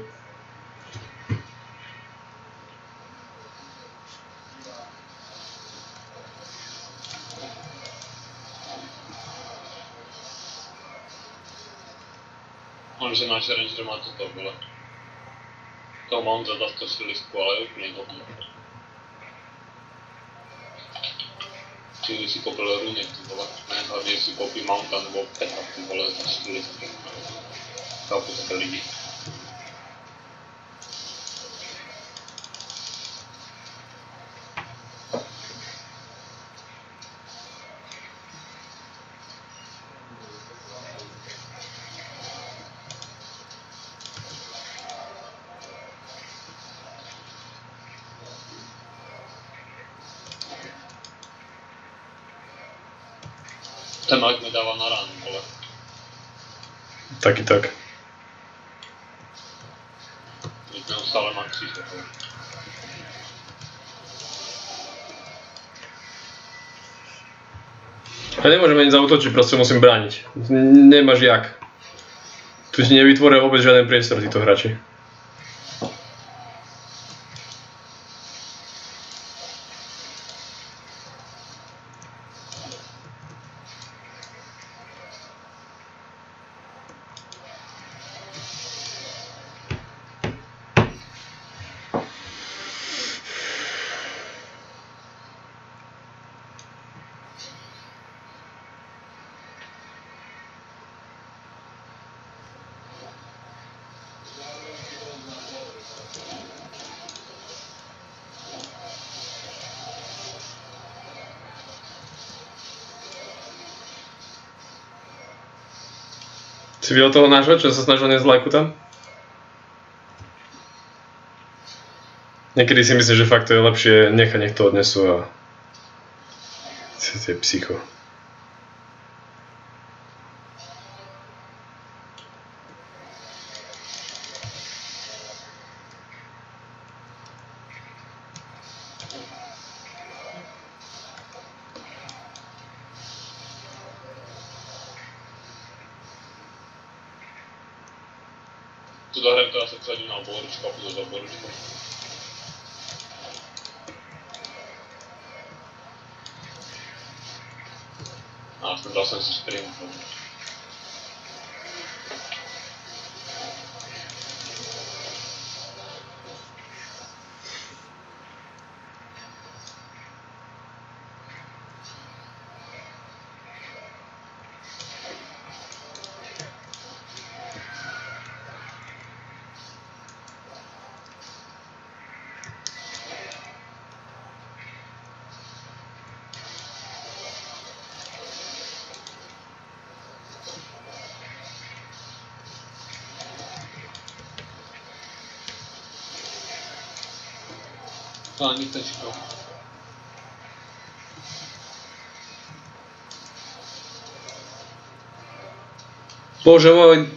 On, že náš ranger má toto, vole. To mám zadat to silisku, ale už nehodno. Čili si kopil runy, ty vole. Ne, hlavně si kopí mountain nebo peta, ty vole, za silisky. Chápu také lidi. Ten Mike mi dáva na ránu, ale... Taky tak. Neustále maxíš takové. A nemôžem ani zautočiť, proste musím brániť. Nemáš jak. Tu ti nevytvoria vôbec žiaden priestor títo hráči. Si videl toho nášho, čo sa snažil niesť lajku tam? Niekedy si myslím, že fakt to je lepšie nechať, nech to odnesú a... To je psycho. Tu zahrajem teraz sa celý na oboričku a pôjdu za oboričku. A dal som si stream. Sanitečko. Bože môj.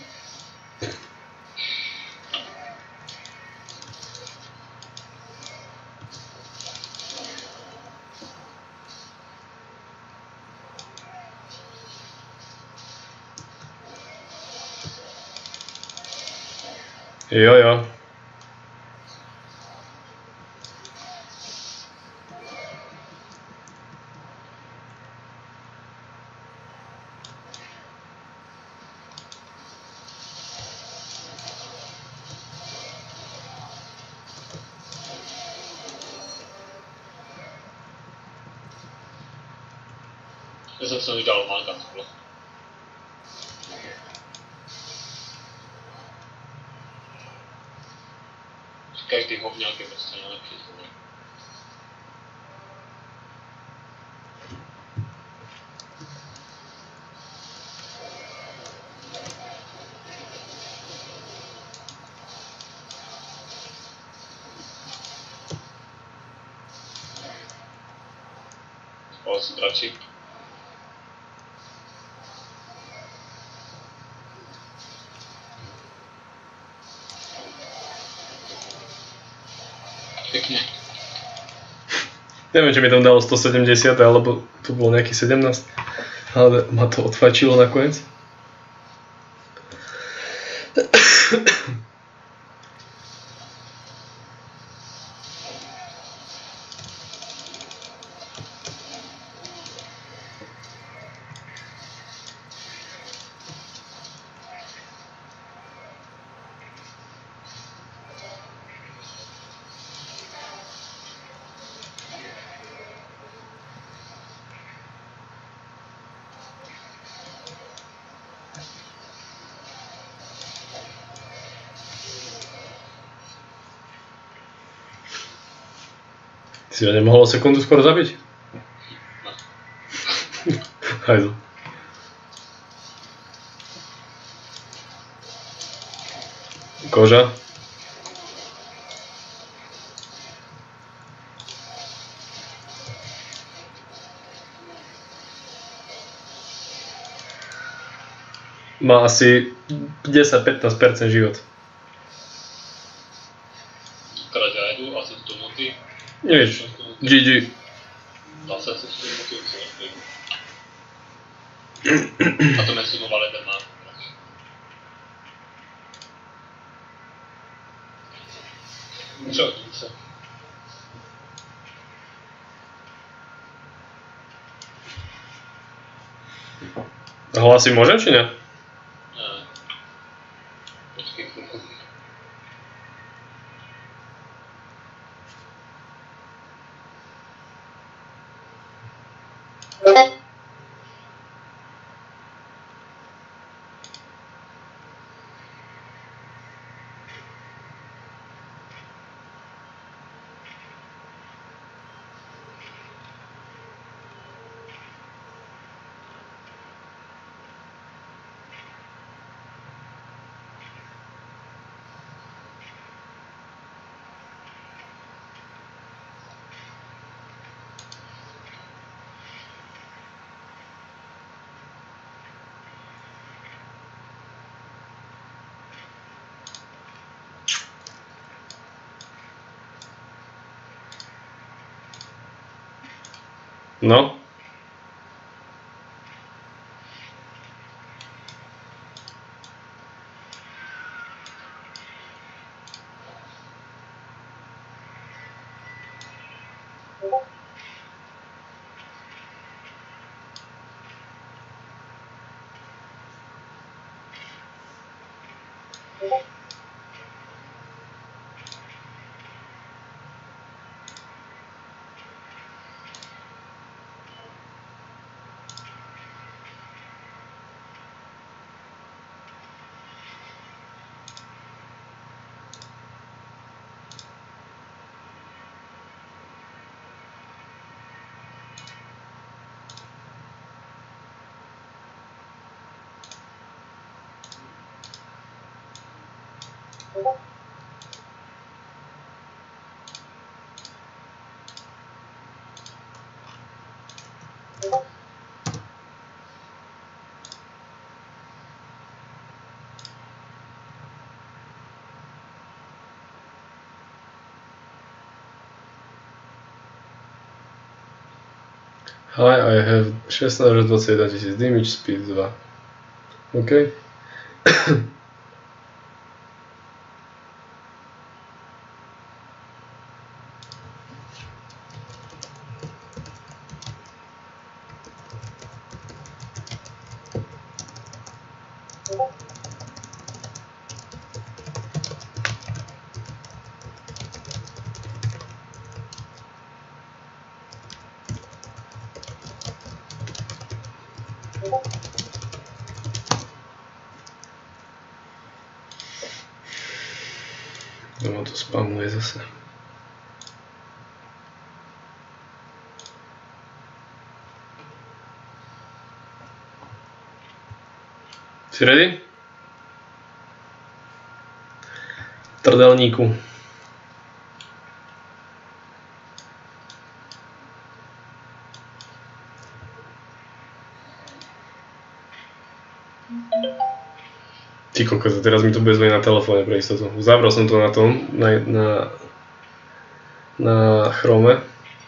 Jo. Ja som sa vydal Manka skôr. Každý hovňák je proste najlepší zvoj. Spal si dračík. Pekne. Neviem, či mi tam dalo 170, alebo tu bolo nejaký 17, ale ma to odfajčilo nakoniec. Si ho nemohol sekundu skoro zabiť? Hajdu. Koža. má asi 10-15% život. Krát jajdu, asi to nutí. Nič, GG. Zase si to nutí, a to mesunovali jeden má. Čo, se. Hlasy môžem, či ne? Ne. Počkej chvíľku. No. Hi, I have 1621 000 damage, speed 2. OK. Doma to spamuje zase. Si ready? Trdelníku. Ty kokos, teraz mi to bude zvoniť na telefóne pre istotu. Zavrel som to na tom, na Chrome.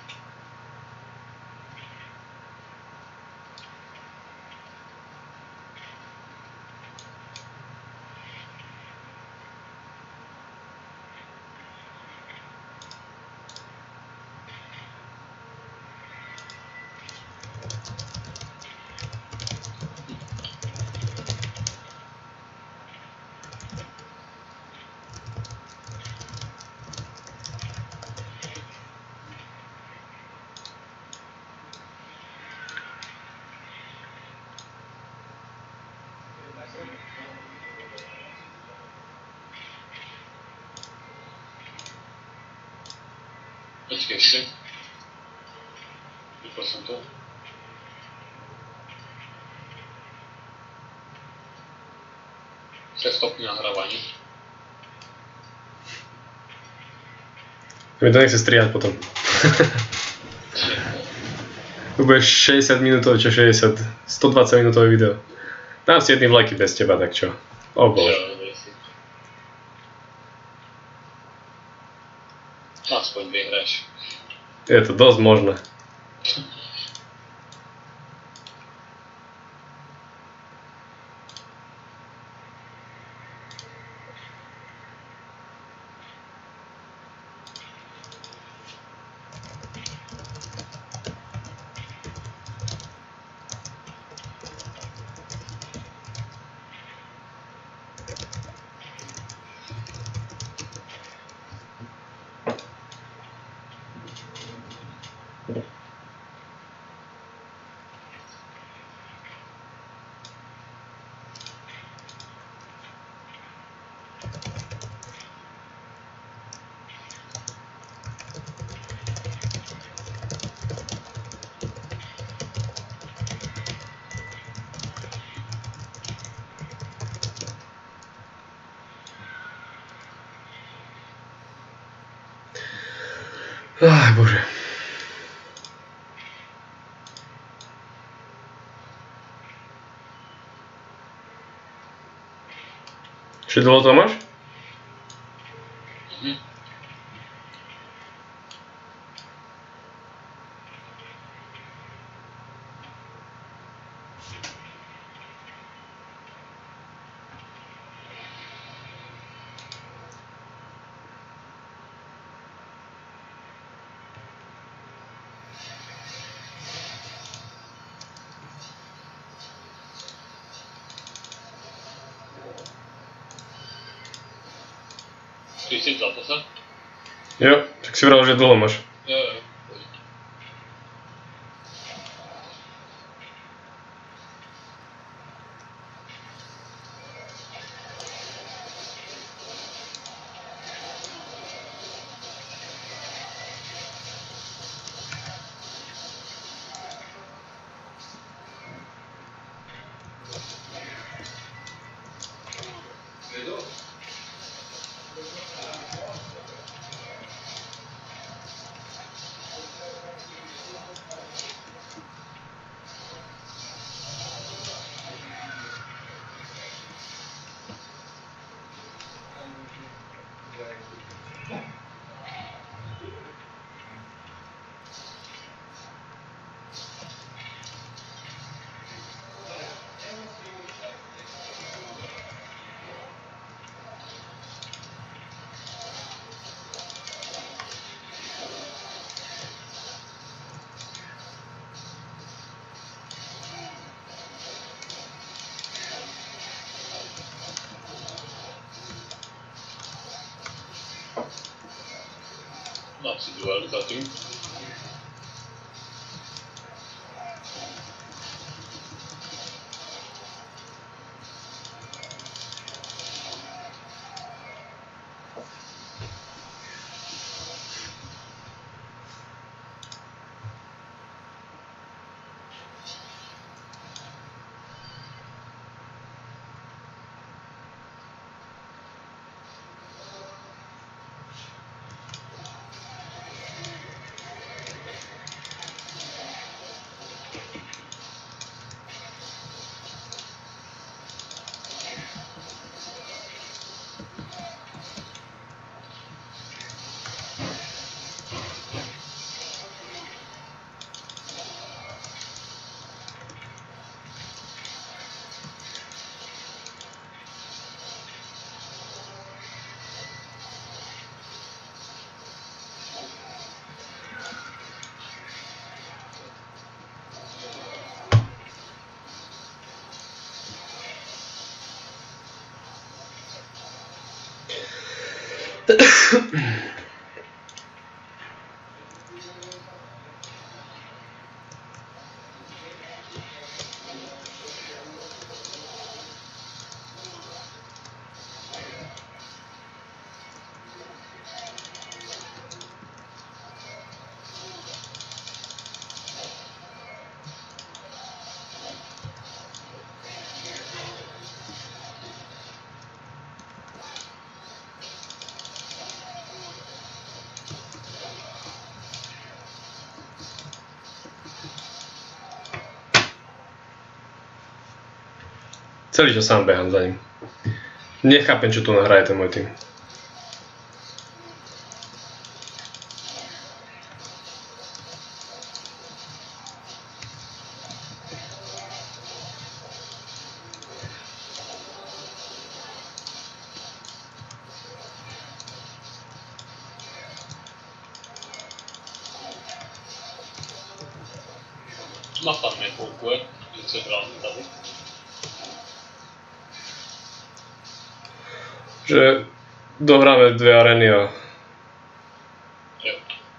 Počkej ešte. Vypol som to. Stopni nahrávanie. Mi to nechce strihať potom. To bude 60 minútové, čo 60, 120 minútové video. Dám si jedny vlajky bez teba, tak čo? Obol. Aspoň vyhráš. Je to dosť možné. Ach, Bože. Ešte dlho to máš? Ty si za to sa? Jo, tak si vral, že dlho máš. Jo. Dám si duel za tým. Celý čas sám behám za ním. Nechápem, čo tu nahraje ten môj tým. Napadne koľko je, že sa bráni tady. Že dohráme 2 arény a... Jo.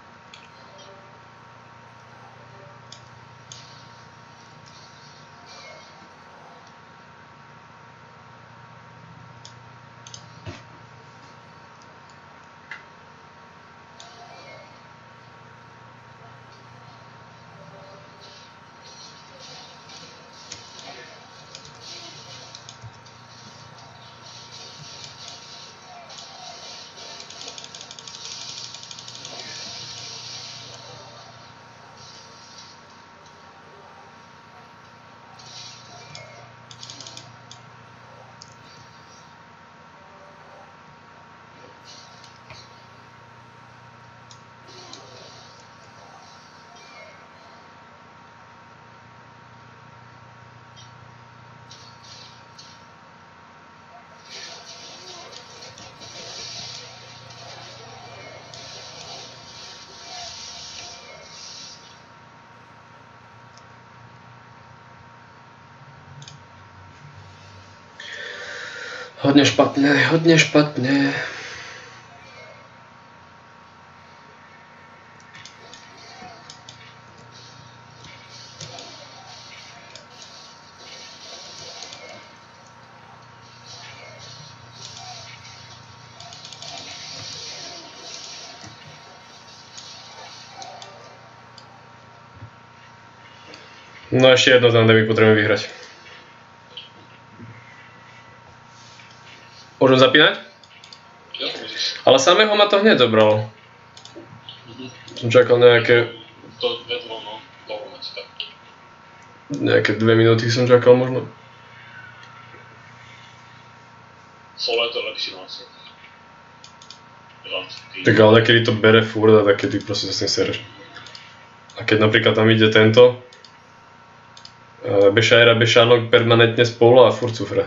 Hodně špatné, hodně špatné. No ještě jedno tam, kde my potřebujeme vyhrať. Môžem zapínať? Jo, môžeš. Ale samého ma to hneď zobralo. Som čakal nejaké... To vedlo, no, dlho mať tak. Nejaké 2 minúty som čakal možno. Solo je to lepší nástroj. Tak ale kedy to bere furt a tak kedy proste sa s tým sereš. A keď napríklad tam ide tento Bešajr a Bešánok permanentne spolu a furt sufre.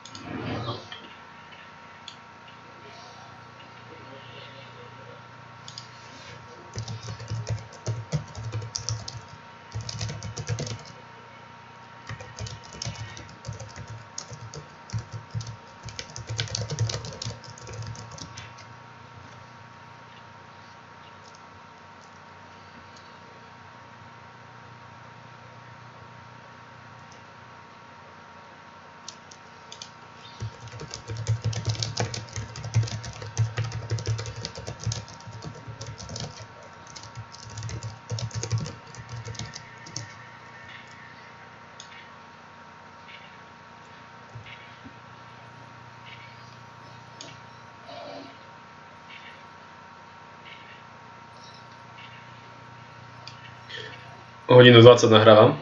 Hodinu 20 nahrávam.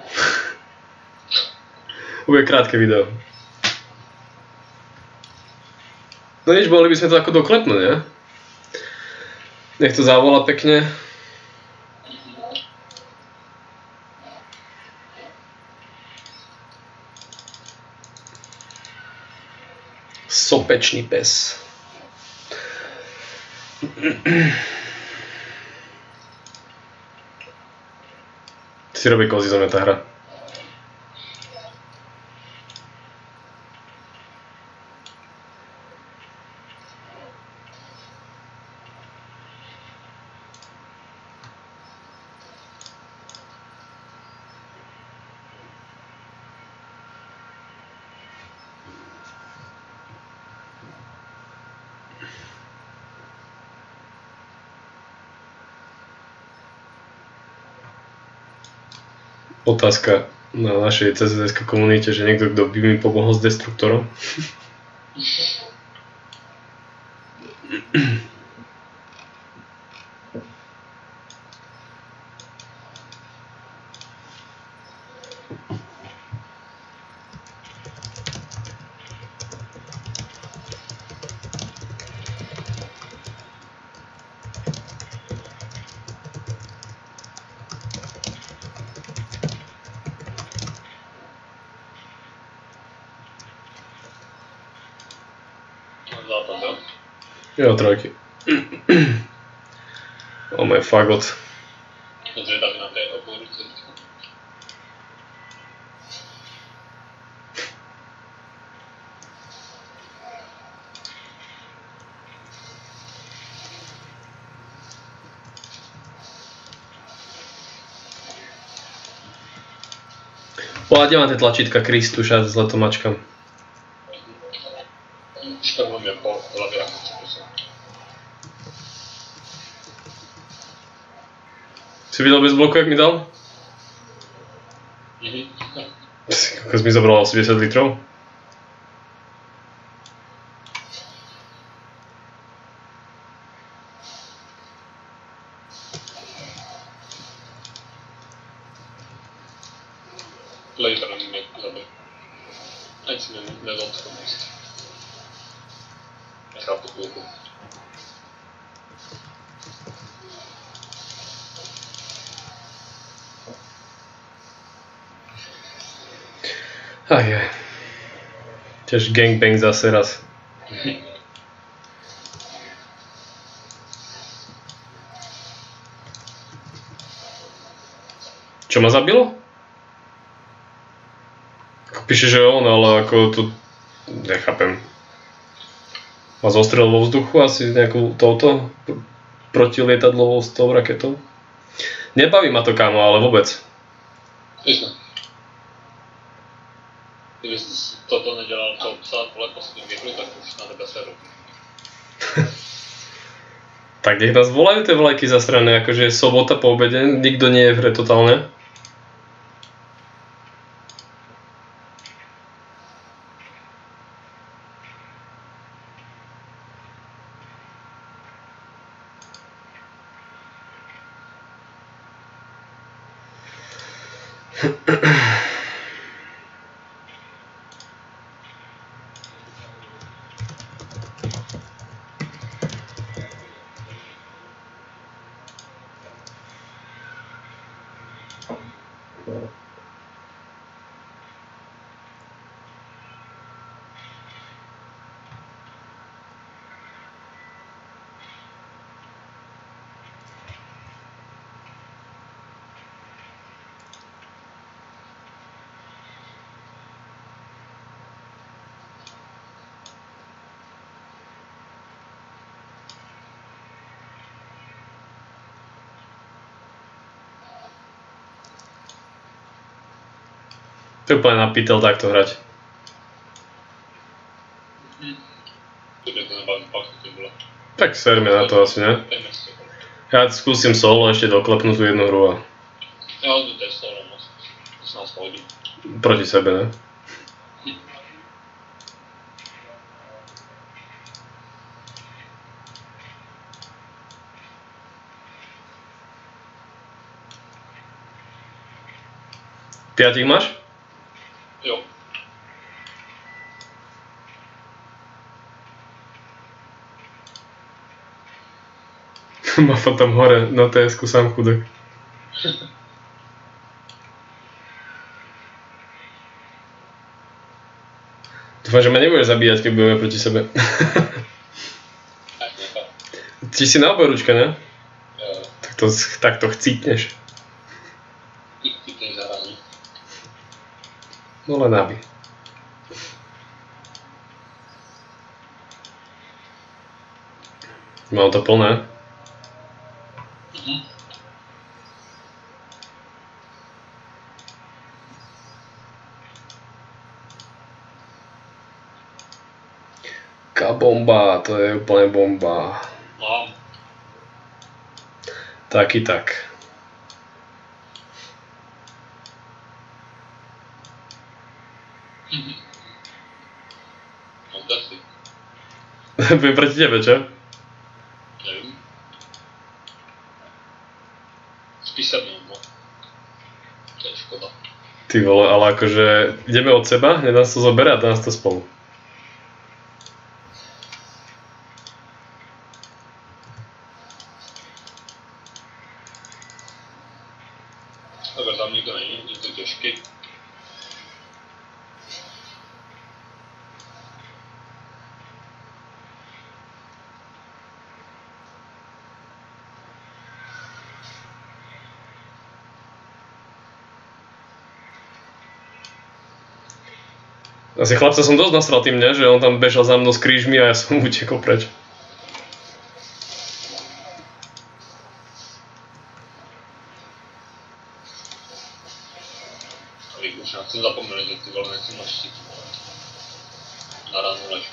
Bude krátke video. No nič, mohli by sme to ako doklepnúť, ne? Nech to zavolá pekne. Sopečný pes. Si robí kozy zo mňa tá hra. Otázka na našej CZS komunite, že niekto, kto by mi pomohol s destruktorom. Jo, trojky. Oh my fagot. Zvedavý na tej okolúce. Kde mám tie tlačítka Kristuša s letomačkami? Špervom je po hlavě ako času. Si videl bez bloku, jak mi dal? Kokos mi zobral 80 litrov. Later on mi zabili. Ať si nedotkol míst. Nechápu chvíľku. Ajaj. Tiež gangbang zase raz. Čo ma zabilo? Píše, že on, ale ako tu nechápem. Ma zostrel vo vzduchu asi nejakou touto protilietadlovou s tou raketou. Nebaví ma to, kámo, ale vôbec. Jasné. Kdyby jsi toto nedělal, co psát vole poslední věku, tak už na tebe seru. Tak nech nás volajú tie vlajky zasrané, akože je sobota po obede, nikto nie je v hre totálne. To je úplne na pytel takto hrať. Tebe to nebaví fakt, to bylo. Tak serme na to asi, ne? Ja skúsim solo ešte doklepnúť tú jednu hru a Ja odbu testoval, no. To sa nás hodí. proti sebe, ne? Piatich máš? Jo. Má tam hore na TS-ku sám chudák. Dúfam, že ma nebudeš zabíjať, keď budeme proti sebe. Ach, nechal. Ty si na oboručka, ne? Jo. Tak to chcípneš. Ty zahraní. No len aby. Mám to plné. Bomba, to je úplne bomba. Mám. Taky tak. No to si. Budem proti tebe, čo? Nevím. Spíš se mnou, no. To je škoda. Ty vole, ale akože ideme od seba, nedá sa to zoberať a dá nás to spolu. Dobre, tam nikto není, je to těžký. Asi chlapca som dosť nasral tým, ne? Že on tam bežal za mnou s krížmi a ja som utekol preč. Už ja chcem zapomínať, že ty vole nechcem mať štík. Na ránu lež.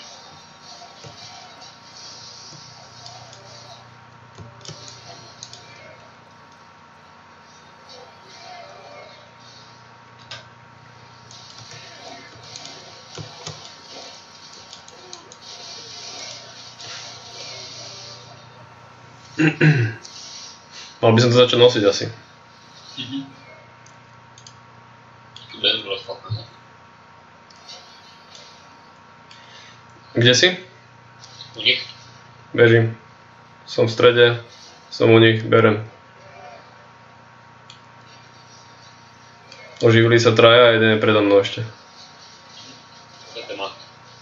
Mal by som to začať nosiť asi. Bez bolo špatné. Kde si? U nich? Bežím. Som v strede, som u nich, berem. Oživili sa traja a jeden je predo mnou ešte. To má.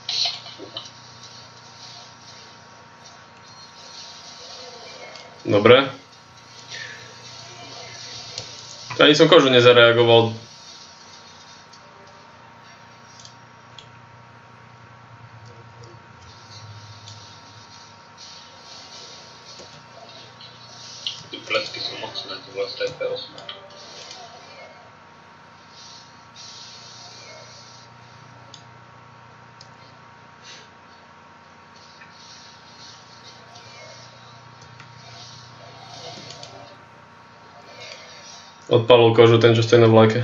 Dobre. Ani som kožu nezareagoval. Ty plecky sú mocné, to bolo z TP8. Odpálil kožu ten, čo stojí na vlajke.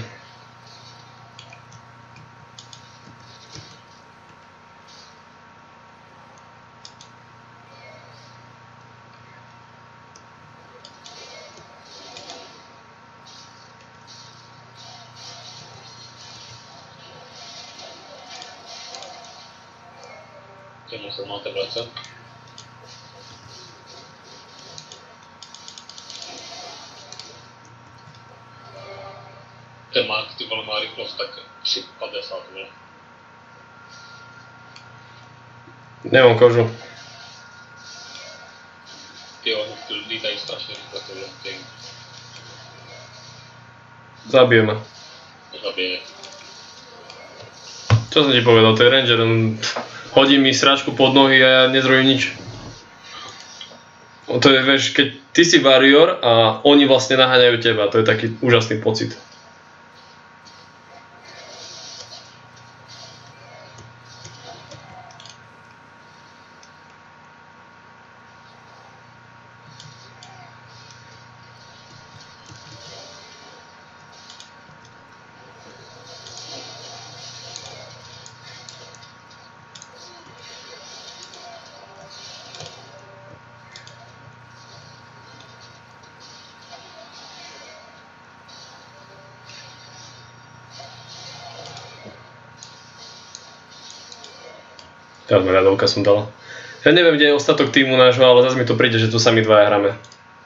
Keď musel mal tablece. Ten Mark, ty vole, má rýchlosť tak 350, vole. Nemám kožu. Ty oni lítajú strašne rýchle, to vole, ty Zabije ma. zabije. Čo som ti povedal, to je ranger, on hodí mi sračku pod nohy a ja nezrobím nič. To je, vieš, keď ty si warrior a oni vlastne naháňajú teba, to je taký úžasný pocit. Žiadna ľadovka som dala. Ja neviem, kde je ostatok týmu nášho, ale zase mi to príde, že tu sami dvaja hráme.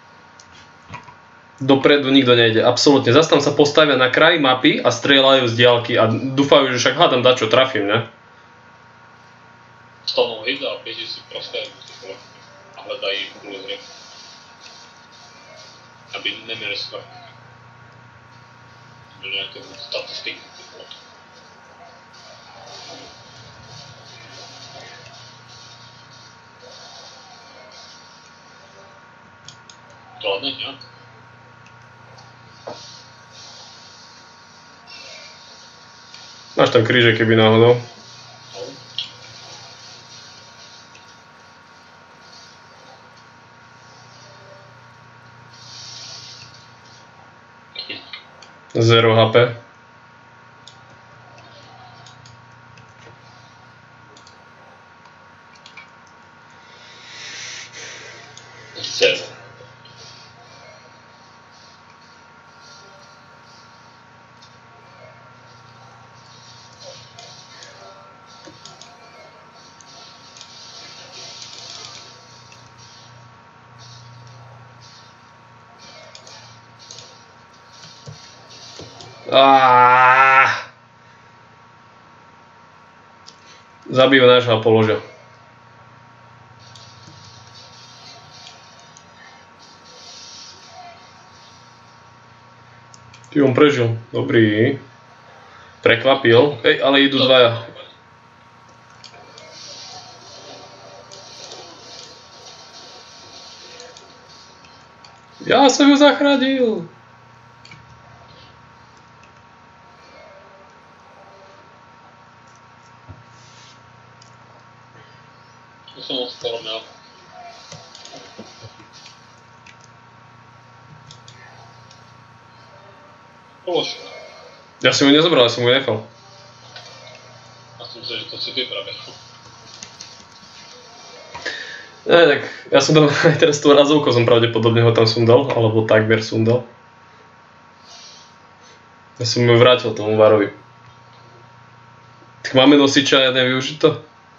Dopredu nikto nejde, absolútne. Zase tam sa postavia na kraji mapy a strieľajú z diaľky a dúfajú, že však hádam dačo trafím, ne? Stanú hit a beží si proste a hľadají plus hry. Aby neměli strach. Byly nějaké statistiky. To ladne nějak. Máš tam kríže, keby náhodou. Zero HP. Zero. Zabijú nášho a položia. Ty on prežil. Dobrý. Prekvapil. Ale idú dvaja. Ja som ju zachránil. To som moc skoro měl. Polož. Ja som ju nezobral, ja som ju nechal. Ja som myslel, že to si ty práve. Ne, tak ja som tam aj teraz tú razovku som pravdepodobne ho tam sundal, alebo takmer sundal. Ja som ju vrátil tomu Varovi. Tak máme nosiča a nevyužiť to?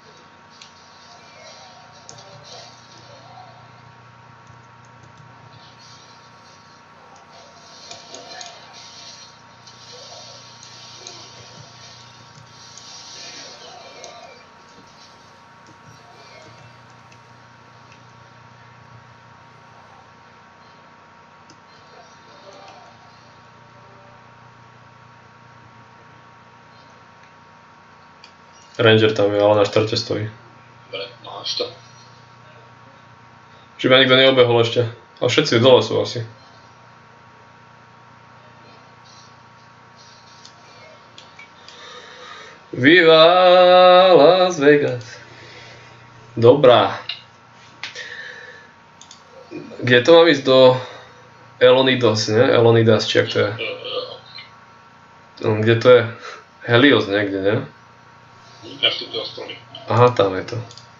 Ranger tam je, ale na štarte stojí. Dobre, máš to. Že ma nikto neobehol ešte. A všetci dole sú asi. Viva Las Vegas. Dobrá. Kde to mám ísť do Elonidos, ne? Elonidas, či jak to je? Kde to je? Helios niekde, ne? Až tu ostrovy. Aha, tam je to.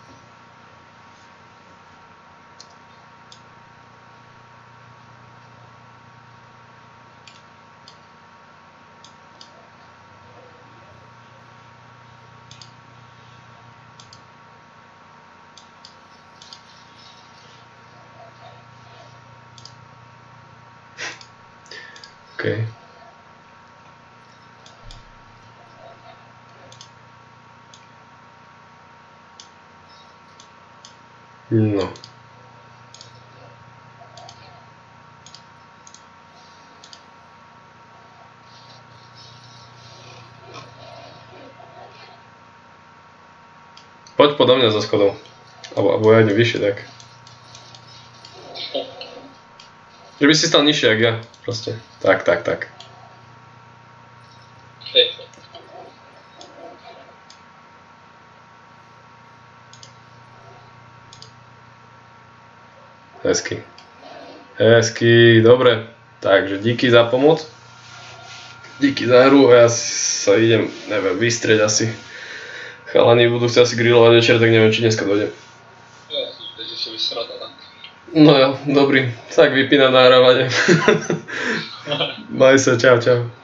OK. No. Poď podo mňa zo schodov. Alebo ja idem vyššie, tak. Že by si stal nižšie, jak ja. Proste. Tak. Hej. Hezky, dobre. Takže díky za pomoc. Díky za hru a ja sa idem, neviem, vystrieť asi. Chalani budú chcieť asi grillovať večer, tak neviem, či dneska dojdem. Ja som že si vysrata, tak. No jo, dobrý. Tak vypínam nahrávanie. Maj sa, čau.